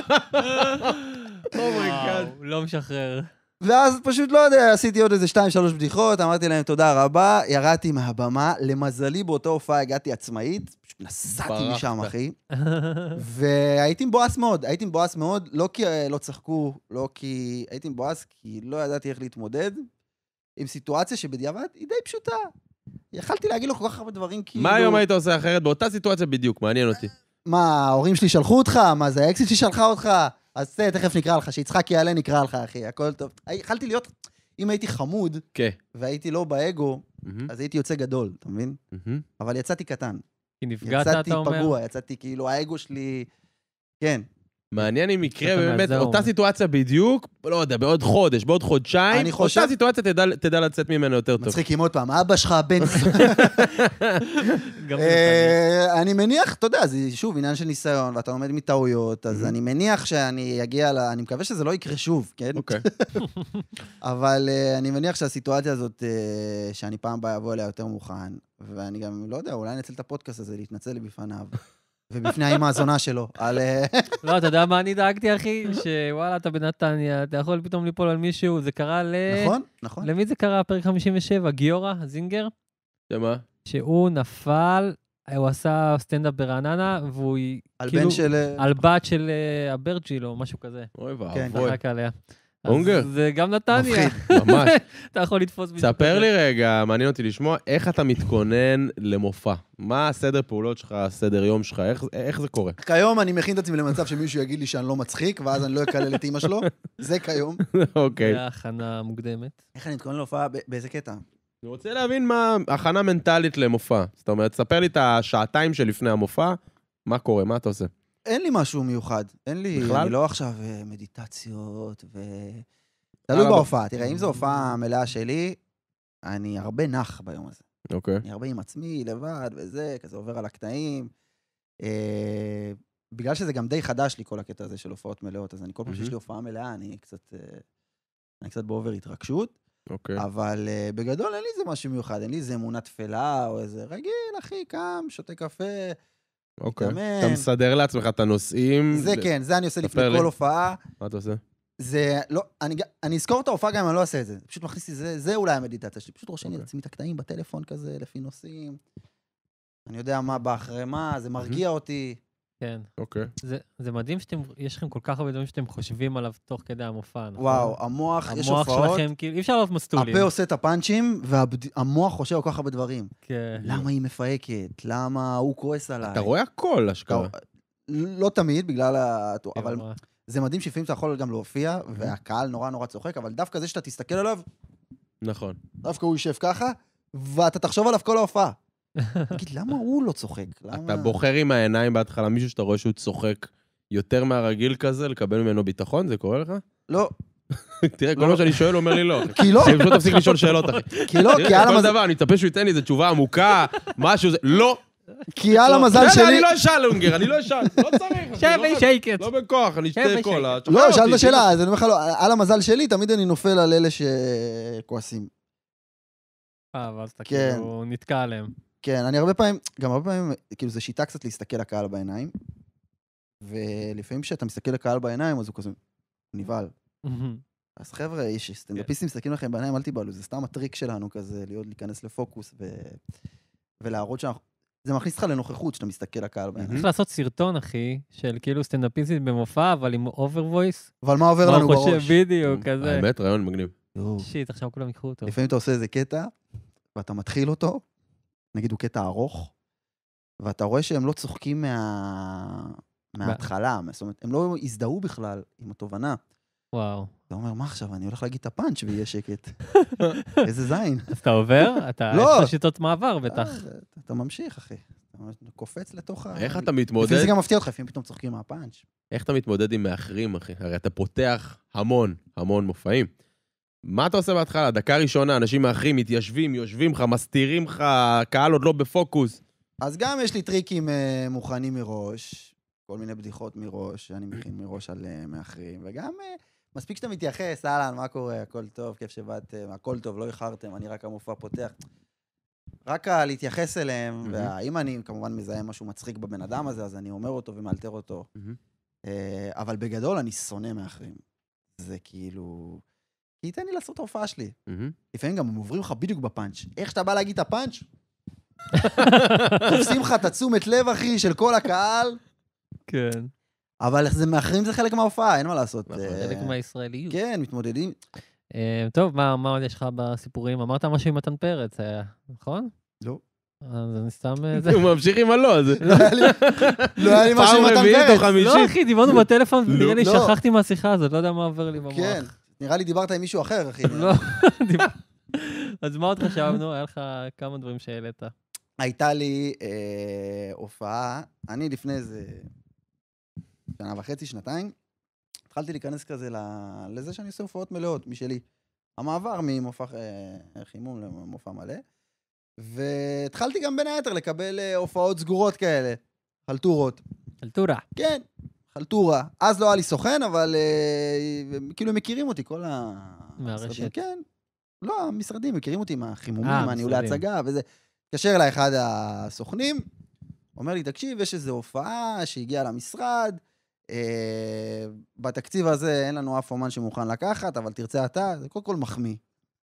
וואו, לא משחרר. ואז פשוט לא יודע, עשיתי עוד איזה שתיים, שלוש בדיחות, אמרתי להם תודה רבה, ירדתי מהבמה, למזלי באותה הופעה הגעתי עצמאית, פשוט נסעתי ברחת. משם, אחי. והייתי מבואס מאוד, הייתי מבואס מאוד, לא כי אה, לא צחקו, לא כי... הייתי מבואס כי לא ידעתי איך להתמודד עם סיטואציה שבדיעבד היא די פשוטה. יכלתי להגיד לו כל כך הרבה דברים כאילו... מה היום היית עושה אחרת? באותה סיטואציה בדיוק, מעניין אותי. מה, ההורים שלי שלחו אותך? מה, זה האקסיט שלי שלחה אותך? אז זה, תכף נקרא לך, שיצחק יעלה נקרא לך, אחי, הכל טוב. יכלתי להיות... אם הייתי חמוד, כן. והייתי לא באגו, מהמם, אז הייתי יוצא גדול, אתה מבין? מהמם. אבל יצאתי קטן. כי נפגעת, יצאתי אתה אומר? פגוע, יצאתי כאילו, האגו שלי... כן. מעניין אם יקרה אתה באמת מהזרום. אותה סיטואציה בדיוק, לא יודע, בעוד חודש, בעוד חודשיים, אני חושב- אותה סיטואציה תדע- תדע לצאת ממנה יותר טוב. מצחיק עם עוד פעם, אבא שלך, בן... גם אה, אני מניח, אתה יודע, זה שוב עניין של ניסיון, ואתה לומד מטעויות, אז Mhm. אני מניח שאני אגיע ל... אני מקווה שזה לא יקרה שוב, כן? אוקיי. אבל אה, אני מניח שהסיטואציה הזאת, אה, שאני פעם הבאה אבוא אליה יותר מוכן, ואני גם, לא יודע, אולי נצל את הפודקאסט הזה, להתנצל בפניו, ובפני האמא הזונה שלו, על... אה, לא, אתה יודע מה אני דאגתי, אחי? שוואלה, אתה בנתניה, אתה יכול פתאום ליפול על מישהו, זה קרה ל... נכון? נכון. למי זה קרה? פרק חמישים ושבע, גיורא, זינגר, שמה? שהוא נפל, הוא עשה סטנדאפ ברעננה, והוא על כאילו... בן של... אה, על בת של אה, אברג'יל או משהו כזה. אוי כן, ואבוי. צחק עליה. אונגר. אז זה גם נתניה. מפחיד. ממש. אתה יכול לתפוס בדיוק ספר כזה. לי רגע, מעניין אותי לשמוע, איך אתה מתכונן למופע? מה הסדר פעולות שלך, הסדר יום שלך, איך- איך זה קורה? כיום אני מכין את עצמי למצב שמישהו יגיד לי שאני לא מצחיק, ואז אני לא אקלל את אמא שלו. זה כיום. אוקיי. זה הכנה מוקדמת. איך אני מתכונן להופעה? ב- באיזה קטע? אני רוצה להבין מה הכנה מנטלית למופע. זאת אומרת, ספר לי את השעתיים שלפני המופע, מה קורה, מה אתה עושה? אין לי משהו מיוחד. אין לי... בכלל? אני לא עכשיו אה, מדיטציות ו... יאללה, תלוי בוא. בהופעה. תראה, אם זו הופעה מלאה שלי, אני הרבה נח ביום הזה. אוקיי. אני הרבה עם עצמי, לבד, וזה, כזה עובר על הקטעים. אה, בגלל שזה גם די חדש לי, כל הקטע הזה של הופעות מלאות, אז אני כל פעם שיש מהמם. לי הופעה מלאה, אני קצת... אה, אני קצת באובר התרגשות. אוקיי. אבל uh, בגדול אין לי איזה משהו מיוחד, אין לי איזה אמונה תפלה או איזה רגיל, אחי, קם, שותה קפה. אוקיי. מתאמן. אתה מסדר לעצמך את הנושאים. זה ל- כן, זה אני עושה ספר לפני לי. כל הופעה. מה אתה עושה? זה לא, אני, ג- אני אזכור את ההופעה גם אם אני לא אעשה את זה. פשוט מכניס לי, זה, זה אולי המדיטציה שלי. פשוט רושם לי אוקיי. לעצמי את הקטעים בטלפון כזה, לפי נושאים. אני יודע מה בא אחרי מה, זה מרגיע אותי. כן. אוקיי. זה, זה מדהים שאתם, יש לכם כל כך הרבה דברים שאתם חושבים עליו תוך כדי המופע, נכון? וואו, המוח, יש המוח הופעות, שלכם, כאילו, אי אפשר לעוף מסטולים. הפה עושה את הפאנצ'ים, והמוח חושב על כל כך הרבה דברים. כן. למה היא מפהקת? למה הוא כועס עליי? אתה רואה הכל, אשכרה. אתה- לא תמיד, בגלל ה... כן, אבל נורא. זה מדהים שלפעמים אתה יכול גם להופיע, והקהל נורא נורא צוחק, אבל דווקא זה שאתה תסתכל עליו, נכון. דווקא הוא יישב ככה, ואתה תחשוב עליו כל ההופעה. תגיד, למה הוא לא צוחק? למה... אתה בוחר עם העיניים בהתחלה, מישהו שאתה רואה שהוא צוחק יותר מהרגיל כזה, לקבל ממנו ביטחון? זה קורה לך? לא. תראה, כל מה שאני שואל אומר לי לא. כי לא. אני פשוט תפסיק לשאול שאלות, אחי. כי לא, כי על כל המזל... דבר, אני מצפה שהוא ייתן לי איזו תשובה עמוקה, משהו, זה... לא. כי על המזל לא, שלי... אני לא אשאל, אונגר, אני לא אשאל. לא צריך. שב ושייקט. לא בכוח, אני אשתה שב קולה. לא, שאלת שאלה, אז אני אומר לך, לא, על המזל שלי, תמיד אני נופל על אלה שכועסים. אה, ואז אתה כן. כאילו נתקע עליהם. כן, אני הרבה פעמים, גם הרבה פעמים, כאילו, זו שיטה קצת להסתכל לקהל בעיניים, ולפעמים כשאתה מסתכל לקהל בעיניים, אז הוא כזה נבהל. אז חבר'ה, יש סטנדאפיסטים מסתכלים לכם בעיניים, אל תיבהלו, זה סתם הטריק שלנו כזה, להיות, להיכנס לפוקוס ו... ולהראות שאנחנו... זה מכניס אותך לנוכחות שאתה מסתכל לקהל בעיניים. צריך לעשות סרטון, אחי, של כאילו סטנדאפיסטית במופע, אבל עם אובר וויס. אבל מה עובר מה לנו הוא חושב בראש? בדיוק, כזה. האמת, רעיון מגניב. שיט, עכשיו כולם יקחו אותו. לפעמים אתה עושה איזה קטע, ואתה מתחיל אותו, נגיד הוא קטע ארוך, ואתה רואה שהם לא צוחקים מה... מההתחלה, זאת אומרת, הם לא הזדהו בכלל עם התובנה. וואו. אתה אומר, מה עכשיו, אני הולך להגיד את הפאנץ' ויהיה שקט. איזה זין. אז אתה עובר? אתה... לא. יש לך שיטות מעבר, בטח. אתה ממשיך, אחי. אתה קופץ לתוך ה... איך אתה מתמודד? לפעמים זה גם מפתיע אותך, לפעמים פתאום צוחקים מהפאנץ'. איך אתה מתמודד עם מאחרים, אחי? הרי אתה פותח המון, המון מופעים. מה אתה עושה בהתחלה? דקה ראשונה, אנשים מאחרים, מתיישבים, יושבים לך, מסתירים לך, קהל עוד לא בפוקוס. אז גם יש לי טריקים uh, מוכנים מראש, כל מיני בדיחות מראש, שאני מכין מראש על uh, מאחרים, וגם uh, מספיק שאתה מתייחס, אהלן, מה קורה, הכל טוב, כיף שבאתם, הכל טוב, לא איחרתם, אני רק המופע פותח. רק להתייחס אליהם, Mm-hmm. ואם אני כמובן מזהה משהו מצחיק בבן אדם הזה, אז אני אומר אותו ומאלתר אותו. Mm-hmm. Uh, אבל בגדול אני שונא מאחרים. זה כאילו... כי ייתן לי לעשות את ההופעה שלי. Mm-hmm. לפעמים גם הם עוברים לך בדיוק בפאנץ'. איך שאתה בא להגיד את הפאנץ'? תופסים לך את התשומת לב, אחי, של כל הקהל. כן. אבל זה מאחרים, זה חלק מההופעה, אין מה לעשות. חלק מהישראליות. כן, מתמודדים. טוב, מה עוד יש לך בסיפורים? אמרת משהו עם מתן פרץ, נכון? לא. אז אני סתם... הוא ממשיך עם הלא, זה... לא היה לי משהו עם מתן פעם רביעית או פרץ. חמישית. לא, אחי, דיברנו בטלפון, נראה לי לא. שכחתי מהשיחה הזאת, לא יודע מה עובר לי במוח. כן, נראה לי דיברת עם מישהו אחר, אחי. לא, אז מה עוד חשבנו? היה לך כמה דברים שהעלית. הייתה לי אה, הופעה, אני לפני איזה שנה וחצי, שנתיים, התחלתי להיכנס כזה לזה שאני עושה הופעות מלאות משלי. המעבר ממופע אה, חימום למופע מלא, והתחלתי גם בין היתר לקבל אה, הופעות סגורות כאלה, חלטורות. חלטורה. כן, חלטורה. אז לא היה לי סוכן, אבל אה, כאילו הם מכירים אותי, כל ה... מהרשת. כן. לא, המשרדים מכירים אותי מהחימומים, אה, מהניהולי משרדים. הצגה וזה. התקשר אליי אחד הסוכנים, אומר לי, תקשיב, יש איזו הופעה שהגיעה למשרד, אה, בתקציב הזה אין לנו אף אומן שמוכן לקחת, אבל תרצה אתה, זה קודם כל מחמיא.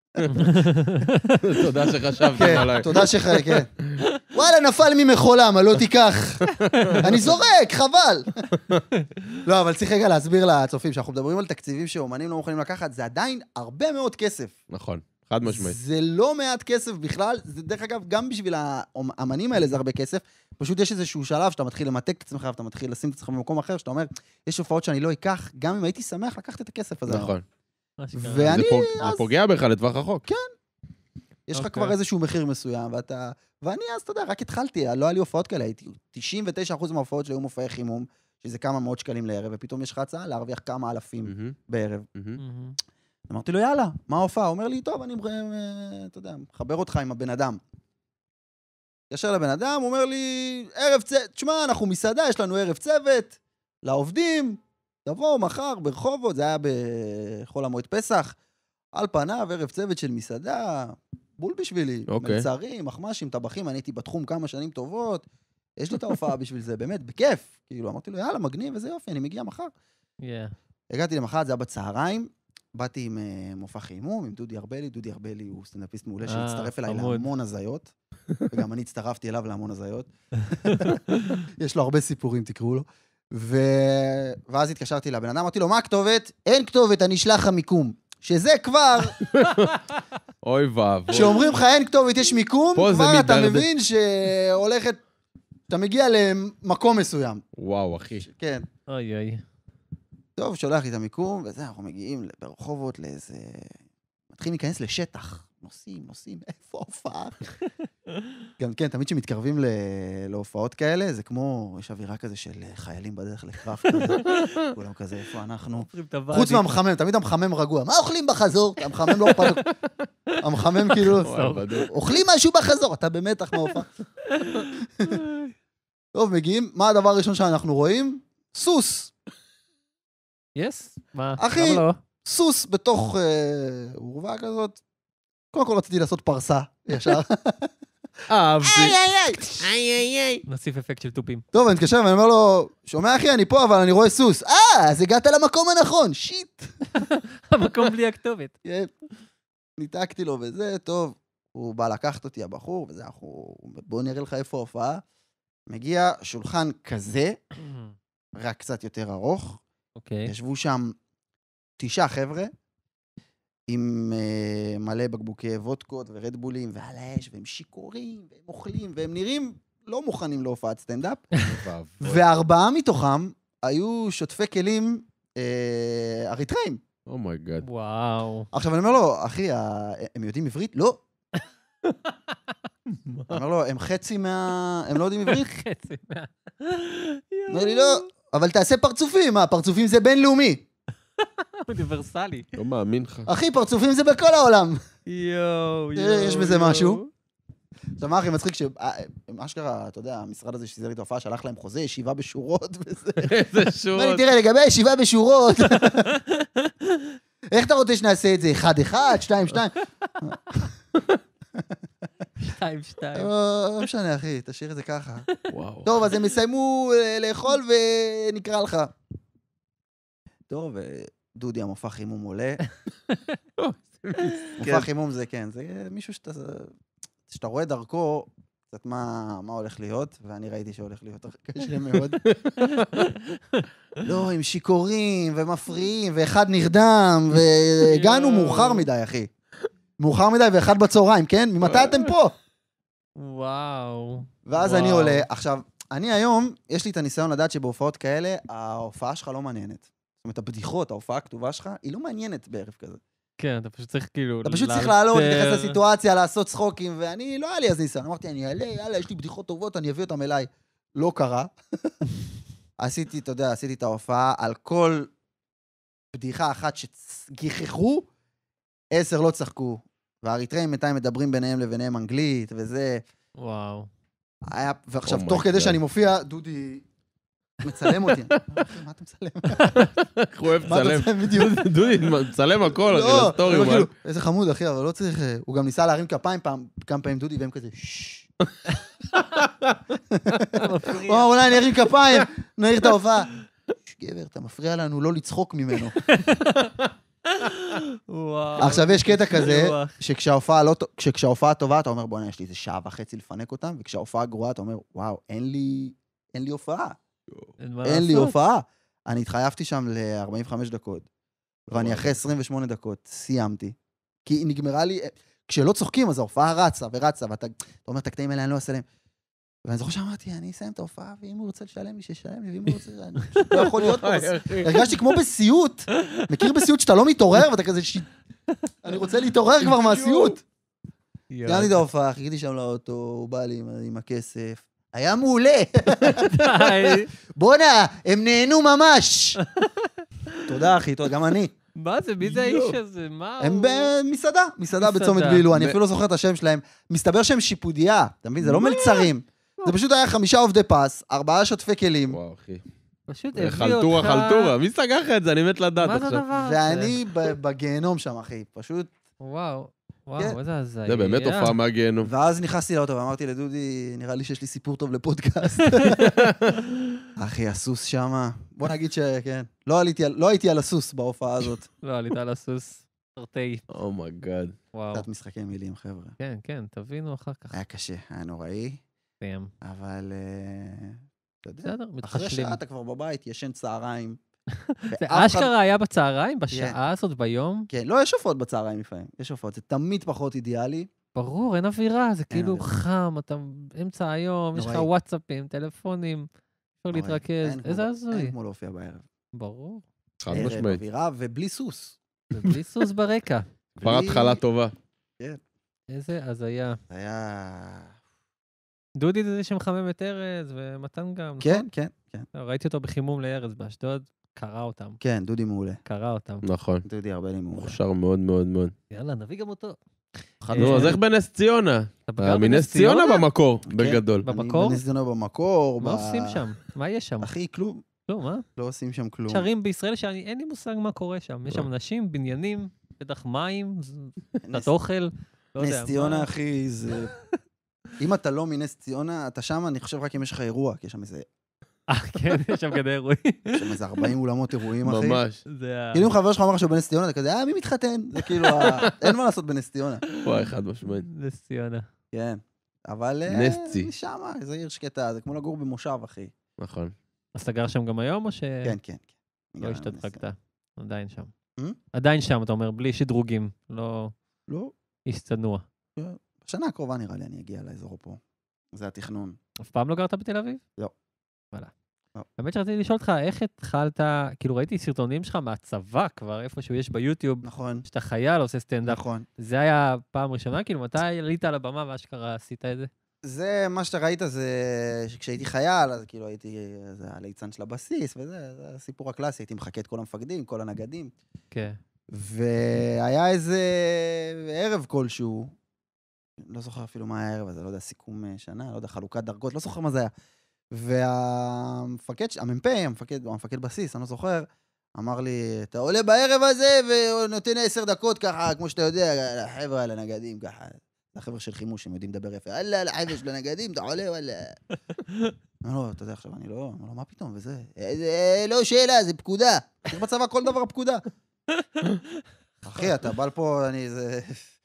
תודה שחשבתם כן, עליי. תודה שח... כן. וואלה, נפל ממחולה, מה לא תיקח. אני זורק, חבל. לא, אבל צריך רגע להסביר לצופים, שאנחנו מדברים על תקציבים שאומנים לא מוכנים לקחת, זה עדיין הרבה מאוד כסף. נכון, חד משמעית. זה לא מעט כסף בכלל, זה דרך אגב, גם בשביל האמנים האלה זה הרבה כסף, פשוט יש איזשהו שלב שאתה מתחיל למתק את עצמך, ואתה מתחיל לשים את עצמך במקום אחר, שאתה אומר, יש הופעות שאני לא אקח, גם אם הייתי שמח לקחת את הכסף הזה. נכון. ואני, זה פוג- אז, זה פוגע בך לטווח רחוק. יש לך אוקיי. כבר איזשהו מחיר מסוים, ואתה, ואני אז, אתה יודע, רק התחלתי, לא היה לי הופעות כאלה, הייתי, תשעים ותשעה אחוז מההופעות שלי היו מופעי חימום, שזה כמה מאות שקלים לערב, ופתאום יש לך הצעה להרוויח כמה אלפים מהמם, בערב. מהמם. אמרתי לו, יאללה, מה ההופעה? הוא אומר לי, טוב, אני, אה, אתה יודע, מחבר אותך עם הבן אדם. ישר לבן אדם, הוא אומר לי, ערב צוות, תשמע, אנחנו מסעדה, יש לנו ערב צוות, לעובדים, תבואו מחר ברחובות, זה היה בחול המועד פסח, על פניו, ערב צוות של מסעדה, בול בשבילי, אוקיי. מלצרים, מחמשים, טבחים, אני הייתי בתחום כמה שנים טובות, יש לי את ההופעה בשביל זה, באמת, בכיף. כאילו, אמרתי לו, יאללה, מגניב, איזה יופי, אני מגיע מחר. Yeah. הגעתי למחרת, זה היה בצהריים, באתי עם uh, מופע חימום, עם דודי ארבלי, דודי ארבלי הוא סטנדאפיסט מעולה, אה, שהצטרף אליי חמוד. להמון הזיות, וגם אני הצטרפתי אליו להמון הזיות. יש לו הרבה סיפורים, תקראו לו. ו... ואז התקשרתי לבן אדם, אמרתי לו, מה הכתובת? אין כתובת, אני אשלח לך מיקום. שזה כבר, אוי ואבוי. כשאומרים לך אין כתובת, יש מיקום, פה זה כבר אתה מתדרדר. מבין שהולכת, אתה מגיע למקום מסוים. וואו, אחי. כן. אוי אוי. טוב, שולח לי את המיקום, וזה, אנחנו מגיעים ברחובות לאיזה... מתחילים להיכנס לשטח. נוסעים, נוסעים, איפה ההופעה? גם כן, תמיד כשמתקרבים להופעות כאלה, זה כמו, יש אווירה כזה של חיילים בדרך לקרב כזה, כולם כזה, איפה אנחנו? חוץ מהמחמם, תמיד המחמם רגוע. מה אוכלים בחזור? המחמם לא פתוק. המחמם כאילו, אוכלים משהו בחזור, אתה במתח מההופעה. טוב, מגיעים, מה הדבר הראשון שאנחנו רואים? סוס. יס? מה? אחי, סוס בתוך עורבה כזאת. קודם כל רציתי לעשות פרסה, ישר. אהבתי. איי, איי, איי. איי, איי, איי. נוסיף אפקט של טופים. טוב, אני מתקשר ואני אומר לו, שומע אחי, אני פה, אבל אני רואה סוס. אה, אז הגעת למקום הנכון, שיט. המקום בלי הכתובת. ניתקתי לו וזה, טוב. הוא בא לקחת אותי, הבחור, וזה, אנחנו, בואו נראה לך איפה ההופעה. מגיע שולחן כזה, רק קצת יותר ארוך. אוקיי. ישבו שם תשעה חבר'ה, עם uh, מלא בקבוקי וודקות ורדבולים, ועל האש, והם שיכורים, והם אוכלים, והם נראים לא מוכנים להופעת סטנדאפ. וארבעה מתוכם היו שוטפי כלים uh, אריתראים. אומייגאד. וואו. עכשיו אני אומר לו, אחי, הם יודעים עברית? לא. אני אומר לו, הם חצי מה... הם לא יודעים עברית? חצי מה... אומר לי, לא, אבל תעשה פרצופים, מה, פרצופים זה בינלאומי. אוניברסלי. לא מאמין לך. אחי, פרצופים זה בכל העולם. יואו, יואו. יש בזה משהו. עכשיו, מה הכי מצחיק שמה שקרה, אתה יודע, המשרד הזה שסידר לי את ההופעה, שלח להם חוזה, ישיבה בשורות וזה. איזה שורות. אומר לי, תראה, לגבי ישיבה בשורות. איך אתה רוצה שנעשה את זה? אחד, אחד, שתיים, שתיים. שתיים, שתיים. לא משנה, אחי, תשאיר את זה ככה. וואו. טוב, אז הם יסיימו לאכול ונקרא לך. טוב, דודי, המופע חימום עולה. מופע חימום זה, כן, זה מישהו שאתה, שאתה רואה דרכו, קצת מה, מה הולך להיות, ואני ראיתי שהולך להיות קשה מאוד. לא, עם שיקורים ומפריעים, ואחד נרדם, והגענו מאוחר מדי, אחי. מאוחר מדי ואחד בצהריים, כן? ממתי אתם פה? וואו. ואז אני עולה. עכשיו, אני היום, יש לי את הניסיון לדעת שבהופעות כאלה, ההופעה שלך לא מעניינת. זאת אומרת, הבדיחות, ההופעה הכתובה שלך, היא לא מעניינת בערב כזה. כן, אתה פשוט צריך כאילו... אתה פשוט צריך לעלות, להתייחס לסיטואציה, לעשות צחוקים, ואני, לא היה לי אז ניסיון. אמרתי, אני אעלה, יאללה, יש לי בדיחות טובות, אני אביא אותם אליי. לא קרה. עשיתי, אתה יודע, עשיתי את ההופעה על כל בדיחה אחת שגיחכו, עשר לא צחקו. והאריתראים בינתיים מדברים ביניהם לביניהם אנגלית, וזה... וואו. היה, ועכשיו, תוך כדי שאני מופיע, דודי מצלם אותי. מה אתה מצלם? איך הוא אוהב מה אתה לצלם? מצלם בדיוק? דודי, מצלם הכל, אחי, לא, לסטורי. אבל כאילו, איזה חמוד, אחי, אבל לא צריך... הוא גם ניסה להרים כפיים פעם, כמה פעמים דודי, והם כזה, ששש. או, אולי אני ארים כפיים, נעיר את ההופעה. גבר, אתה מפריע לנו לא לצחוק ממנו. עכשיו יש קטע כזה, שכשההופעה טובה, אתה אומר, בוא'נה, יש לי איזה שעה וחצי לפנק אותם, וכשההופעה גרועה, אתה אומר, וואו, אין לי, אין לי הופעה. אין לי הופעה. אני התחייבתי שם ל-ארבעים וחמש דקות, ואני אחרי עשרים ושמונה דקות סיימתי, כי היא נגמרה לי, כשלא צוחקים, אז ההופעה רצה ורצה, ואתה אומר, את הקטעים האלה אני לא אעשה להם. ואני זוכר שאמרתי, אני אסיים את ההופעה, ואם הוא רוצה לשלם לי, שישלם לי, ואם הוא רוצה, אני לא יכול להיות פה. הרגשתי כמו בסיוט, מכיר בסיוט שאתה לא מתעורר, ואתה כזה, אני רוצה להתעורר כבר מהסיוט. סיימתי את ההופעה, חיכיתי שם לאוטו, הוא בא לי עם הכסף. היה מעולה. בוא'נה, הם נהנו ממש. תודה, אחי, תודה, גם אני. מה זה? מי זה האיש הזה? מה הוא? הם במסעדה, מסעדה בצומת בילו, אני אפילו לא זוכר את השם שלהם. מסתבר שהם שיפודיה, אתה מבין? זה לא מלצרים. זה פשוט היה חמישה עובדי פס, ארבעה שוטפי כלים. וואו, אחי. פשוט הביא אותך... חלטורה, חלטורה. מי סגר לך את זה? אני מת לדעת עכשיו. מה זה הדבר הזה? ואני בגיהנום שם, אחי. פשוט... וואו, וואו, איזה הזיה. זה באמת הופעה מהגיהנום. ואז נכנסתי לאוטו ואמרתי לדודי, נראה לי שיש לי סיפור טוב לפודקאסט. אחי, הסוס שמה. בוא נגיד שכן. לא הייתי על הסוס בהופעה הזאת. לא, עלית על הסוס. סרטי. אומייגאד. וואו. קצת משחקי מילים, חבר'ה. כן, כן, תבינו אחר כך. היה קשה, היה נוראי. סיים. אבל... אתה יודע, בסדר, אחרי מתחשלים. שעה אתה כבר בבית, ישן צהריים. זה אשכרה היה בצהריים? בשעה הזאת ביום? כן, לא, יש הופעות בצהריים לפעמים. יש הופעות, זה תמיד פחות אידיאלי. ברור, אין אווירה, זה כאילו חם, אתה אמצע היום, יש לך וואטסאפים, טלפונים, אפשר להתרכז. איזה הזוי. אין כמו להופיע בערב. ברור. חד ערב, משמעית. אווירה ובלי סוס. ובלי סוס ברקע. כבר התחלה טובה. כן. איזה הזיה. זה היה... דודי זה זה שמחמם את ארז, ומתן גם, כן, נכון? כן, כן. ראיתי אותו בחימום לארז באשדוד, קרא אותם, כן, דודי מעולה. קרא אותם. נכון. דודי הרבה לי מעולה. מוכשר מאוד מאוד מאוד. יאללה, נביא גם אותו. חד נו, אז משמעית. איך בנס ציונה? אתה גר מנס בנס ציונה ציונה? במקור, בגדול. במקור? אני בנס ציונה במקור. מה ב- עושים שם? מה יש שם? אחי, כלום. לא, מה? לא עושים שם כלום. יש ערים בישראל שאין לי מושג מה קורה שם. יש שם אנשים, בניינים, בטח מים, ז- נס- קצת אוכל. לא יודע, נס ציונה, מה- אחי, זה... אם אתה לא מנס ציונה, אתה שם, אני חושב רק אם יש לך אירוע, כי יש שם איזה... אה, כן, יש שם כדי אירועים. יש שם איזה ארבעים אולמות אירועים, אחי. ממש. זה ה... כאילו אם חבר שלך אמר שהוא בנס ציונה, אתה כזה, אה, מי מתחתן? זה כאילו, ה- אין מה לעשות בנס ציונה. וואי, חד משמעית. נס ציונה. כן. אבל... אה, נסצי. שמה, איזה עיר שקטה, זה כמו לגור במושב, אחי. נכון. אז אתה גר שם גם היום, או ש... כן, כן. כן. אני לא גר בנס השתדרגת? ציונה. עדיין שם. Hmm? עדיין שם, אתה אומר, בלי שדרוגים. לא לא, איש צנוע. בשנה הקרובה נראה לי אני אגיע לאזור פה. זה התכנון. אף פעם לא גרת בתל אביב? לא. וואלה. לא. באמת שרציתי לשאול אותך, איך התחלת, כאילו ראיתי סרטונים שלך מהצבא כבר, איפשהו יש ביוטיוב, נכון, שאתה חייל עושה סטנדאפ. נכון. זה היה פעם ראשונה? כאילו, מתי עלית על הבמה ואשכרה עשית את זה? זה, מה שאתה ראית זה, שכשהייתי חייל, אז כאילו הייתי, זה הליצן של הבסיס, וזה, זה הסיפור הקלאסי, הייתי מחכה את כל המפקדים, כל הנגדים. כן. והיה איזה ערב כלשהו, לא זוכר אפילו מה היה הערב הזה, לא יודע, סיכום שנה, לא יודע, חלוקת דרגות, לא זוכר מה זה היה. והמפקד, המ"פ, המפקד, או המפקד בסיס, אני לא זוכר, אמר לי, אתה עולה בערב הזה ונותן עשר דקות ככה, כמו שאתה יודע, החבר'ה על הנגדים ככה. זה החבר'ה של חימוש, הם יודעים לדבר יפה. אללה, לחבר'ה של הנגדים, אתה עולה, וואלה. לא, לא, אתה יודע, עכשיו אני לא, לא, מה פתאום, וזה. זה לא שאלה, זה פקודה. יש בצבא כל דבר פקודה. אחי, אתה בא לפה, אני, זה...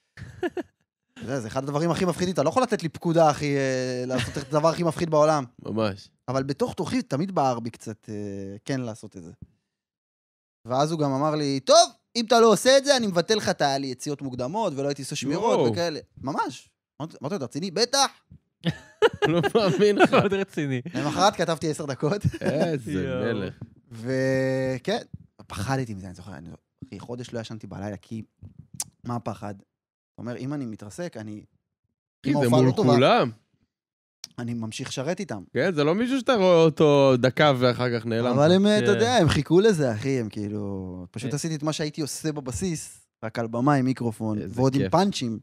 זה, זה אחד הדברים הכי מפחידים, אתה לא יכול לתת לי פקודה, אחי, לעשות את הדבר הכי מפחיד בעולם. ממש. אבל בתוך תוכי תמיד בער בי קצת כן לעשות את זה. ואז הוא גם אמר לי, טוב, אם אתה לא עושה את זה, אני מבטל לך את היציאות מוקדמות, ולא הייתי עושה שמירות יואו. וכאלה. ממש. אמרתי, אתה רציני? בטח. לא מאמין לך. מאוד רציני. למחרת כתבתי עשר דקות, איזה יואו. מלך. וכן, פחדתי מזה, אני זוכר, אני אחי, חודש לא ישנתי בלילה, כי מה הפחד? זאת אומרת, אם אני מתרסק, אני... כי אם זה ההופעה מול לא טובה, כולם. אני ממשיך לשרת איתם. כן, זה לא מישהו שאתה רואה אותו דקה ואחר כך נעלם. אבל הם, אתה כן. יודע, הם חיכו לזה, אחי, הם כאילו... פשוט כן. עשיתי את מה שהייתי עושה בבסיס, רק על במה עם מיקרופון, איזה ועוד עם כיף. פאנצ'ים.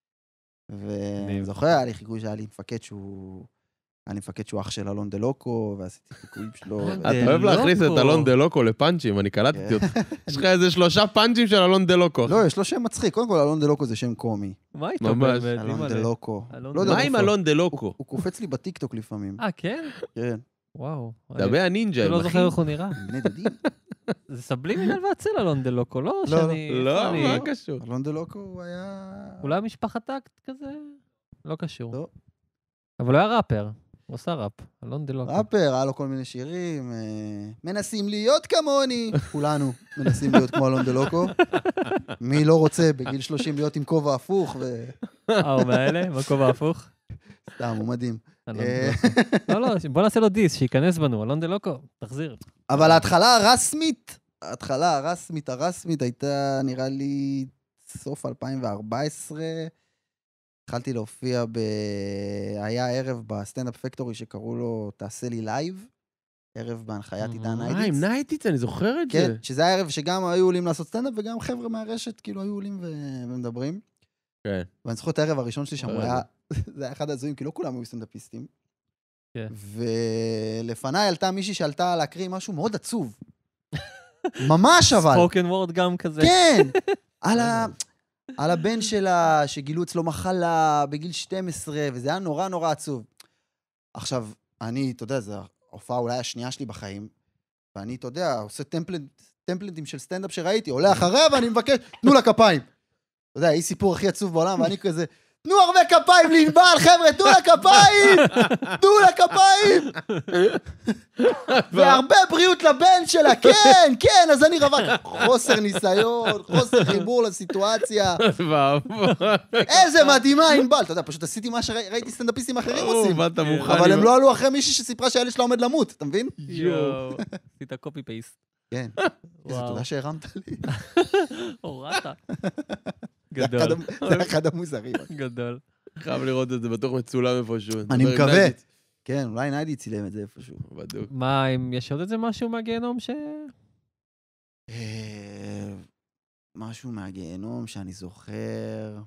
ואני מדהים. זוכר, היה לי חיקוי שהיה לי מפקד שהוא... היה לי מפקד שהוא אח של אלון דלוקו, ועשיתי חיקויים שלו. אתה אוהב להכניס את דלוקו. אלון דלוקו לפאנצ'ים, אני קלטתי אותך. יש לך איזה שלושה פאנצ'ים של אלון דלוקו. לא, יש לו שם מצחיק. קודם כל, אלון דלוקו זה שם קומי. מה איתו ממש. באמת? אלון אימא'לה. דלוקו. אלון לא יודע, מה הוא עם קופץ- אלון הוא- דלוקו? הוא קופץ לי בטיקטוק לפעמים. אה, כן? כן. וואו. דבי הנינג'ה, אני לא הם אחי. זוכר איך הוא נראה. בני דודים. זה סבלימינל והצל אלון דלוקו, לא? לא, שאני... לא, אני- מה קשור? אלון דלוקו הוא היה... אולי משפחת טקט כזה? לא קשור. לא. אבל הוא היה ראפר. הוא עושה ראפ. אלון דלוקו. ראפר, היה לו כל מיני שירים. אה, מנסים להיות כמוני. כולנו מנסים להיות כמו אלון דלוקו. מי לא רוצה בגיל שלושים להיות עם כובע הפוך, וסתם, אה, הוא מהאלה? בכובע הפוך? הוא מדהים. אלון אה, דלוקו. לא, לא, בוא נעשה לו דיס, שייכנס בנו. אלון דלוקו, תחזיר. אבל ההתחלה הרסמית, ההתחלה הרסמית, הרסמית הייתה, נראה לי, סוף אלפיים וארבע עשרה. התחלתי להופיע ב... היה ערב בסטנדאפ פקטורי שקראו לו תעשה לי לייב, ערב בהנחיית עידן אה, ניידיץ. עם נייטיץ, אני זוכר את כן, זה. שזה היה ערב שגם היו עולים לעשות סטנדאפ, וגם חבר'ה מהרשת כאילו היו עולים ו- ומדברים. כן. ואני זוכר את הערב הראשון שלי שם, הוא רגע. היה, זה היה אחד הזויים, כי לא כולם היו סטנדאפיסטים. כן. ולפניי עלתה מישהי שעלתה להקריא משהו מאוד עצוב. ממש אבל. ספוקן וורד גם כזה. כן, על, ה... על הבן שלה, שגילו אצלו מחלה בגיל שתים עשרה, וזה היה נורא נורא עצוב. עכשיו, אני, אתה יודע, זו ההופעה אולי השנייה שלי בחיים, ואני, אתה יודע, עושה טמפלט, טמפלטים של סטנדאפ שראיתי, עולה אחריה ואני מבקש, תנו לה כפיים. אתה יודע, היא סיפור הכי עצוב בעולם, ואני כזה, תנו הרבה כפיים לענבל, חבר'ה, תנו לה כפיים! תנו לה כפיים! והרבה בריאות לבן שלה, כן, כן, אז אני רווק. חוסר ניסיון, חוסר חיבור לסיטואציה. איזה מדהימה ענבל. אתה יודע, פשוט עשיתי מה שראיתי סטנדאפיסטים אחרים עושים. באת מוכן. אבל הם לא עלו אחרי מישהי שסיפרה שהילד שלה עומד למות, אתה מבין? יואו. עשית קופי פייסט. כן. איזה תודה שהרמת לי. הורדת. זה גדול. אחד המ- זה אחד המוזרים. גדול. חייב לראות את זה, בטוח מצולם איפשהו. אני מקווה. כן, אולי ניידי צילם את זה איפשהו. בדיוק. מה, אם יש עוד איזה משהו מהגיהנום ש... משהו מהגיהנום שאני זוכר.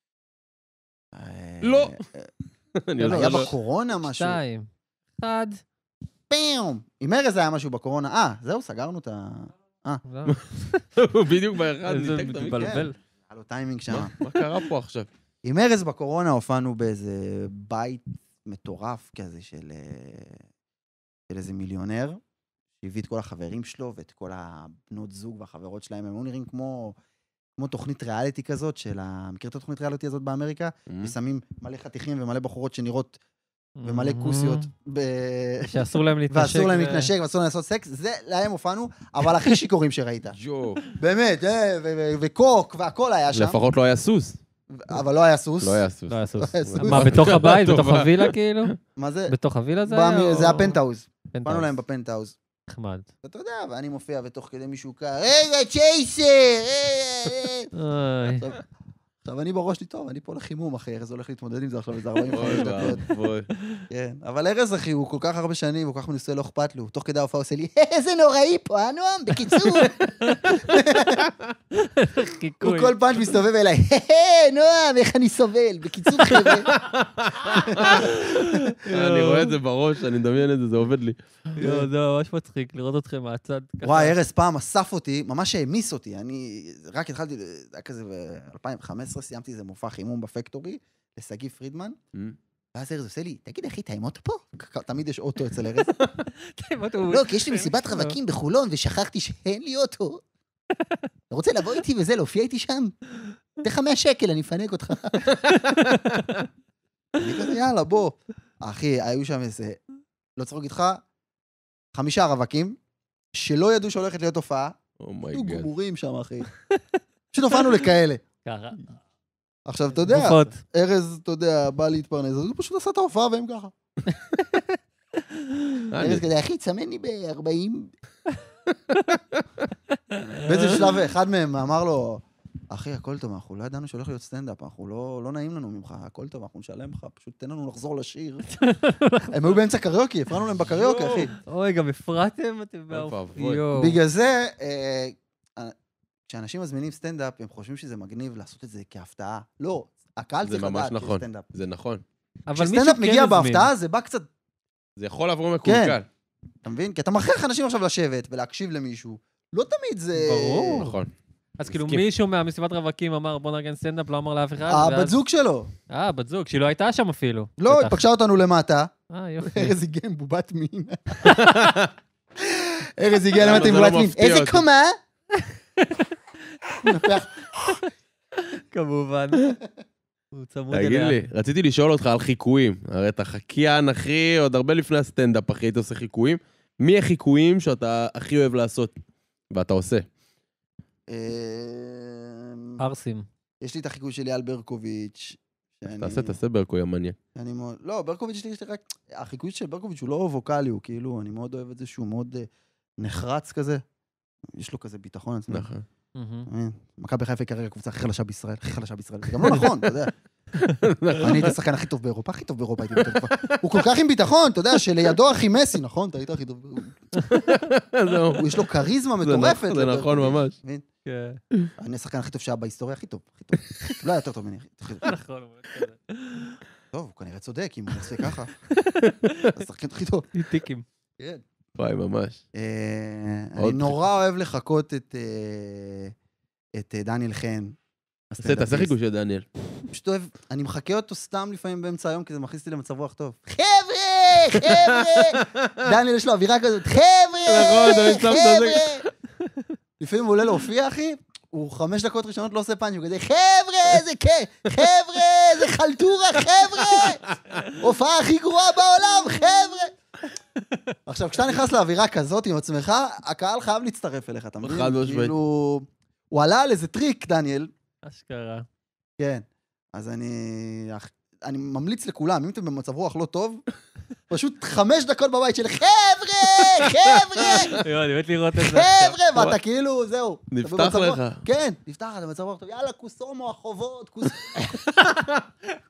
לא. היה בקורונה משהו. שתיים. אחד. פיום. עם ארז היה משהו בקורונה. אה, זהו, סגרנו את ה... אה. הוא בדיוק באחד, איזה ניתק את המיקרופון. מתבלבל. היה לו טיימינג שם. מה קרה פה עכשיו? עם ארז בקורונה הופענו באיזה בית מטורף כזה של איזה מיליונר, שהביא את כל החברים שלו ואת כל הבנות זוג והחברות שלהם. הם היו נראים כמו... כמו תוכנית ריאליטי כזאת, של ה... מכיר את התוכנית ריאליטי הזאת באמריקה? ושמים מלא חתיכים ומלא בחורות שנראות ומלא כוסיות. שאסור להם להתנשק. ואסור להם להתנשק, ואסור להם לעשות סקס. זה להם הופענו, אבל הכי שיכורים שראית. ג'ו. באמת, וקוק, והכל היה שם. לפחות לא היה סוס. אבל לא היה סוס. לא היה סוס. לא היה סוס. מה, בתוך הבית? בתוך הווילה כאילו? מה זה? בתוך הווילה זה היה? זה הפנטהאוז. הופענו להם בפנטהאוז. נחמד. אתה יודע, ואני מופיע ותוך כדי מישהו קרא, רגע, צ'ייסר! עכשיו, אני בראש לי טוב, אני פה לחימום, אחי, ארז הולך להתמודד עם זה עכשיו איזה ארבעים וחמש דקות. כן, אבל ארז, אחי, הוא כל כך הרבה שנים, הוא כל כך מנוסה, לא אכפת לו. תוך כדי ההופעה עושה לי, איזה נוראי פה, אה, נועם? בקיצור. הוא כל פאנץ' מסתובב אליי, נועם, איך אני סובל? בקיצור, חבר'ה. אני רואה את זה בראש, אני מדמיין את זה, זה עובד לי. יואו, זה ממש מצחיק לראות אתכם מהצד. וואי, ארז פעם אסף אותי, ממש העמיס אותי. אני רק התחלתי, זה היה כזה ב-אלפיים וחמש עשרה, סיימתי איזה מופע חימום בפקטורי, לסגי פרידמן, ואז ארז עושה לי, תגיד, אחי, אתה עם אוטו פה? תמיד יש אוטו אצל ארז. לא, כי יש לי מסיבת רווקים בחולון, ושכחתי שאין לי אוטו. אתה רוצה לבוא איתי וזה, להופיע איתי שם? זה חמש שקל, אני אפנק אותך. אני כזה, יאללה, בוא. אחי, היו שם איזה, לא צריך להגיד לך, חמישה רווקים, שלא ידעו שהולכת להיות הופעה. היו גמורים שם, אחי. פשוט הופענו לכאלה. ככה. עכשיו, אתה יודע, ארז, אתה יודע, בא להתפרנס, אז הוא פשוט עשה את ההופעה והם ככה. ארז כזה, אחי, צמן לי ב-ארבעים. באיזה שלב אחד מהם אמר לו, אחי, הכל טוב, אנחנו לא ידענו שהולך להיות סטנדאפ, אנחנו לא נעים לנו ממך, הכל טוב, אנחנו נשלם לך, פשוט תן לנו לחזור לשיר. הם היו באמצע קריוקי, הפרענו להם בקריוקי, אחי. אוי, גם הפרעתם? בגלל זה, כשאנשים מזמינים סטנדאפ, הם חושבים שזה מגניב לעשות את זה כהפתעה. לא, הקהל צריך לדעת שיש סטנדאפ. זה נכון. כשסטנדאפ מגיע בהפתעה, זה בא קצת... זה יכול לעבור מקולקל. אתה מבין? כי אתה מכריח אנשים עכשיו לשבת ולהקשיב למישהו. לא תמיד זה... ברור. נכון. אז כאילו מישהו מהמסיבת רווקים אמר, בוא נרגן סטנדאפ, לא אמר לאף אחד. הבת זוג שלו. אה, בת זוג, שהיא לא הייתה שם אפילו. לא, התפגשה אותנו למטה. אה, יופי. ארז הגיע עם בובת מין. ארז הגיע למטה עם בובת מין. איזה קומה? נפח. כמובן. הוא צמוד אליה. תגיד לי, רציתי לשאול אותך על חיקויים. הרי אתה חקיין, אחי, עוד הרבה לפני הסטנדאפ, אחי, אתה עושה חיקויים. מי החיקויים שאתה הכי אוהב לעשות ואתה עושה? ארסים. יש לי את החיקוי שלי על ברקוביץ'. תעשה, תעשה ברקוי המניאק. לא, ברקוביץ' יש לי רק... החיקוי של ברקוביץ' הוא לא ווקלי, הוא כאילו, אני מאוד אוהב את זה שהוא מאוד נחרץ כזה. יש לו כזה ביטחון עצמי. נכון. מכבי חיפה כרגע הקבוצה הכי חלשה בישראל, הכי חלשה בישראל. זה גם לא נכון, אתה יודע. אני הייתי השחקן הכי טוב באירופה, הכי טוב באירופה הייתי באותה תקופה. הוא כל כך עם ביטחון, אתה יודע, שלידו הכי מסי, נכון? אתה היית הכי טוב באירופה. יש לו קריזמה מטורפת. זה נכון ממש. אני השחקן הכי טוב שהיה בהיסטוריה, הכי טוב. לא היה יותר טוב ממני. נכון. טוב, הוא כנראה צודק, אם הוא עושה ככה. השחקן הכי טוב. טיקים. כן. וואי, ממש. אני נורא אוהב לחכות את דניאל חן. תעשה חיקוי של דניאל. פשוט אוהב, אני מחכה אותו סתם לפעמים באמצע היום, כי זה מכניס לי למצב רוח טוב. חבר'ה! חבר'ה! דניאל יש לו אווירה כזאת, חבר'ה! חבר'ה! לפעמים הוא עולה להופיע, אחי, הוא חמש דקות ראשונות לא עושה פאנץ', הוא כזה, חבר'ה! איזה כיף! חבר'ה! איזה חלטורה! חבר'ה! הופעה הכי גרועה בעולם! חבר'ה! עכשיו, כשאתה נכנס לאווירה כזאת עם עצמך, הקהל חייב להצטרף אליך, אתה מבין? כאילו, הוא עלה על איזה טריק, דניאל. אשכרה. כן. אז אני, אני ממליץ לכולם, אם אתם במצב רוח לא טוב, פשוט חמש דקות בבית של חבר'ה, חבר'ה, יואו, אני מת לראות את זה. חבר'ה, ואתה כאילו, זהו. נפתח לך. כן, נפתח, אתה במצב רוח טוב. יאללה, קוסומו, החובות,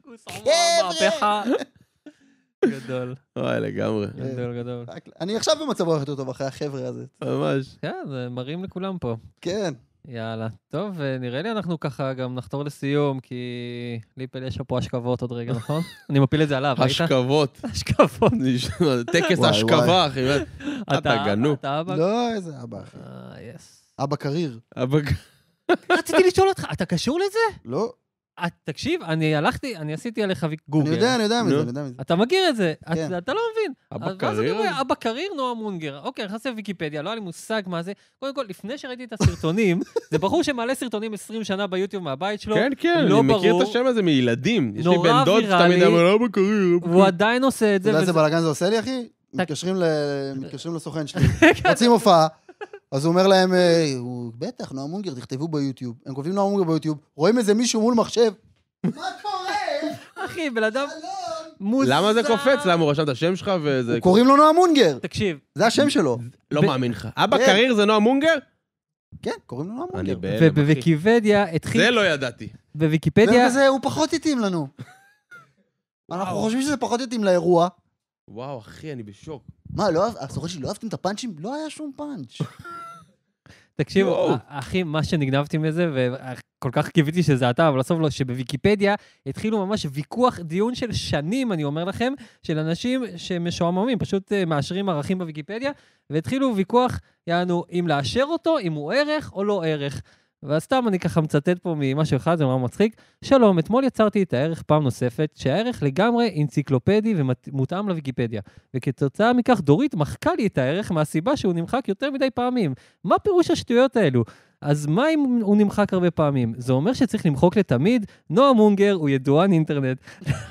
פוקוס, חבר'ה! מהפכה. גדול, וואי, לגמרי. גדול, גדול. אני עכשיו במצב רוח יותר טוב אחרי החבר'ה הזה. ממש. כן, זה מראים לכולם פה. כן. יאללה. טוב, נראה לי אנחנו ככה גם נחתור לסיום, כי ליפל יש פה השכבות עוד רגע, נכון? אני מפיל את זה עליו, ראית? השכבות. השכבות. טקס וואי, ההשכבה, אחי. אתה גנוב. אתה אבא? לא, איזה אבא, אחי. אה, יס. אבא קריר. אבא... רציתי לשאול אותך, אתה קשור לזה? לא. את- תקשיב, אני הלכתי, אני עשיתי עליך גוגל. אני יודע, אני יודע מזה, נו. אני יודע מזה. אתה מכיר את זה, כן. אתה- אתה לא מבין. אבא אז מה זה קריר? אומר? אבא קריר, נועה מונגר. אוקיי, נכנסתי לוויקיפדיה, לא היה לי מושג מה זה. קודם כל, לפני שראיתי את הסרטונים, זה בחור שמעלה סרטונים עשרים שנה ביוטיוב מהבית שלו, כן, כן, לא אני מכיר ברור. את השם הזה מילדים. יש לי נורא בן דוד ויראלי. שתמיד אומר, אבא קריר, אבא והוא קריר. עדיין עושה את אתה זה. יודע איזה וזה- בלאגן זה עושה לי, אחי? מתקשרים ל- מתקשרים לסוכן שלי. רוצים הופעה, אז הוא אומר להם, אה, הוא- בטח, נועה מונגר, תכתבו ביוטיוב. הם כותבים נועה מונגר ביוטיוב, רואים איזה מישהו מול מחשב. מה קורה? אחי, בן אדם שלום. מוזר. למה זה קופץ? למה הוא רשם את השם שלך וזה... קוראים לו נועה מונגר. תקשיב, זה השם שלו. לא ב- מאמין לך. אבא כן. קריר זה נועה מונגר? כן, קוראים לו נועה אני מונגר. בהלם, אחי. ובוויקיפדיה זה התחיל, לא ידעתי. בוויקיפדיה, וזה, הוא פחות התאים לנו. אנחנו חושבים שזה פחות התאים לאירוע. וואו, אחי, אני בשוק. מה, לא אהב- הסוכן שלי, לא אהבתם את הפאנצ'ים? לא היה שום פאנץ'. תקשיבו, יואו. אחי, מה שנגנבתי מזה, וכל כך קיוויתי שזה אתה, אבל בסוף לא, שבוויקיפדיה התחילו ממש ויכוח, דיון של שנים, אני אומר לכם, של אנשים שמשועממים, פשוט אה, מאשרים ערכים בוויקיפדיה, והתחילו ויכוח, יענו, אם לאשר אותו, אם הוא ערך או לא ערך. ואז סתם אני ככה מצטט פה ממשהו אחד, זה נורא מצחיק. שלום, אתמול יצרתי את הערך פעם נוספת, שהערך לגמרי אנציקלופדי ומותאם לוויקיפדיה. וכתוצאה מכך דורית מחקה לי את הערך מהסיבה שהוא נמחק יותר מדי פעמים. מה פירוש השטויות האלו? אז מה אם הוא נמחק הרבה פעמים? זה אומר שצריך למחוק לתמיד? נועה מונגר הוא ידוען אינטרנט.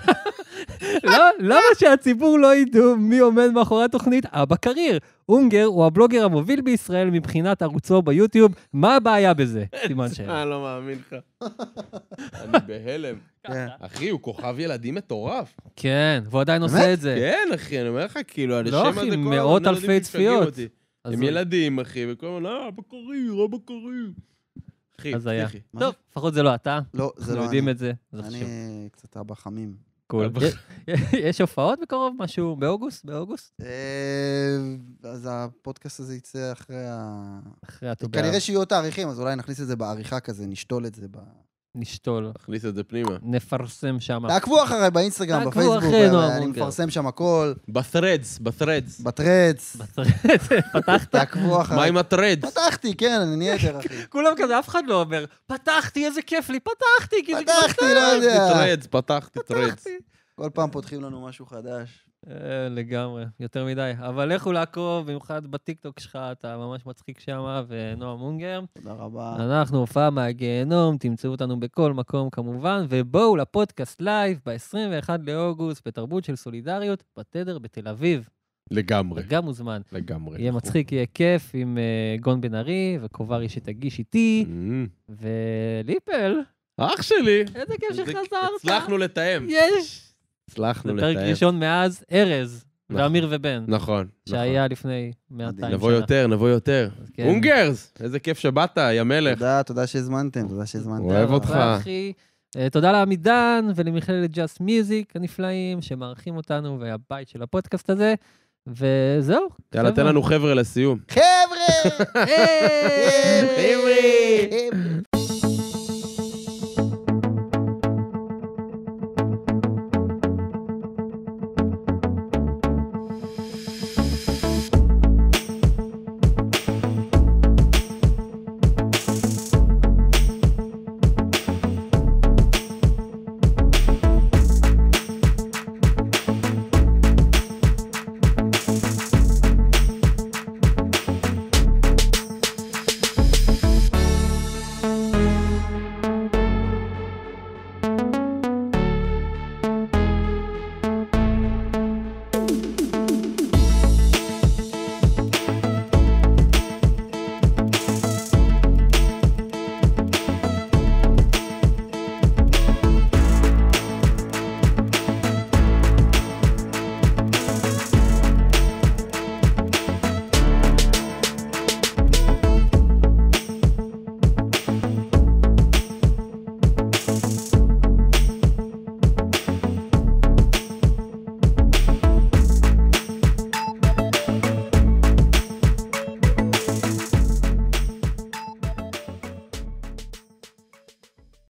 לא, למה שהציבור לא ידעו מי עומד מאחורי התוכנית? אבא קריר. אונגר הוא הבלוגר המוביל בישראל מבחינת ערוצו ביוטיוב. מה הבעיה בזה? סימן שאלה. אני לא מאמין לך. אני בהלם. כן. אחי, הוא כוכב ילדים מטורף. כן, והוא עדיין באמת? עושה את זה. כן, אחי, אני אומר לך, כאילו, לא, השם אחי, הזה כל הזמן, מאות ילדים אלפי משגעים צפיות. אותי. אז הם הוא- ילדים, אחי, וכל הזמן, אה, אבא קריר, אבא קריר. אחי, אז היה. אחי. מה טוב, לפחות זה לא אתה. לא, זה אנחנו לא יודעים אני. את זה. זה חשוב. אני קצת אבא חמים. קול. אבא- יש הופעות בקרוב? משהו באוגוסט? באוגוסט? אה, אז הפודקאסט הזה יצא אחרי ה... אחרי הט"ו כנראה שיהיו תאריכים, אז אולי נכניס את זה בעריכה כזה, נשתול את זה ב... נשתול. תכניס את זה פנימה. נפרסם שם. תעקבו אחריי באינסטגרם, תעקבו בפייסבוק, אחרינו, אני המונגר. מפרסם שם הכל, בת'רדס, בת'רדס. בטרץ, פתחת? תעקבו מה אחריי. עם הטרדס? פתחתי, כן, אני נהיה יותר, אחי. כולם כזה, אף אחד לא אומר, פתחתי, איזה כיף לי, פתחתי, כי זה פתחתי, לא יודע. טרדס, פתחתי טרדס. פתחתי. כל פעם פותחים לנו משהו חדש. אה, לגמרי, יותר מדי. אבל לכו לעקוב, במיוחד בטיקטוק שלך, אתה ממש מצחיק שם, ונועה מונגר. תודה רבה. אנחנו הופעה מהגיהנום, תמצאו אותנו בכל מקום כמובן, ובואו לפודקאסט לייב ב-עשרים ואחד לאוגוסט, בתרבות של סולידריות, בתדר בתל אביב. לגמרי, גם מוזמן. לגמרי. יהיה מצחיק, יהיה כיף עם uh, גון בן ארי, וקוברי שתגיש איתי, Mm. וליפל, אח שלי. איזה כיף זה- שחזרת. הצלחנו לתאם. יש. הצלחנו זה פרק לתאם. ראשון מאז ארז, נכון. ואמיר ובן, נכון. שהיה לפני מאתיים שנה. נבוא יותר, נבוא יותר. כן. אונגרס, איזה כיף שבאת, יא מלך. תודה, תודה שהזמנתם, תודה שהזמנתם. אוהב אותך. תודה, אחי. אה, תודה לעמידן ולמכללת ג'אסט מיוזיק הנפלאים, שמארחים אותנו, והבית של הפודקאסט הזה, וזהו. יאללה, תן חבר'ה. לנו חבר'ה לסיום. חבר'ה! היי! חבר'ה!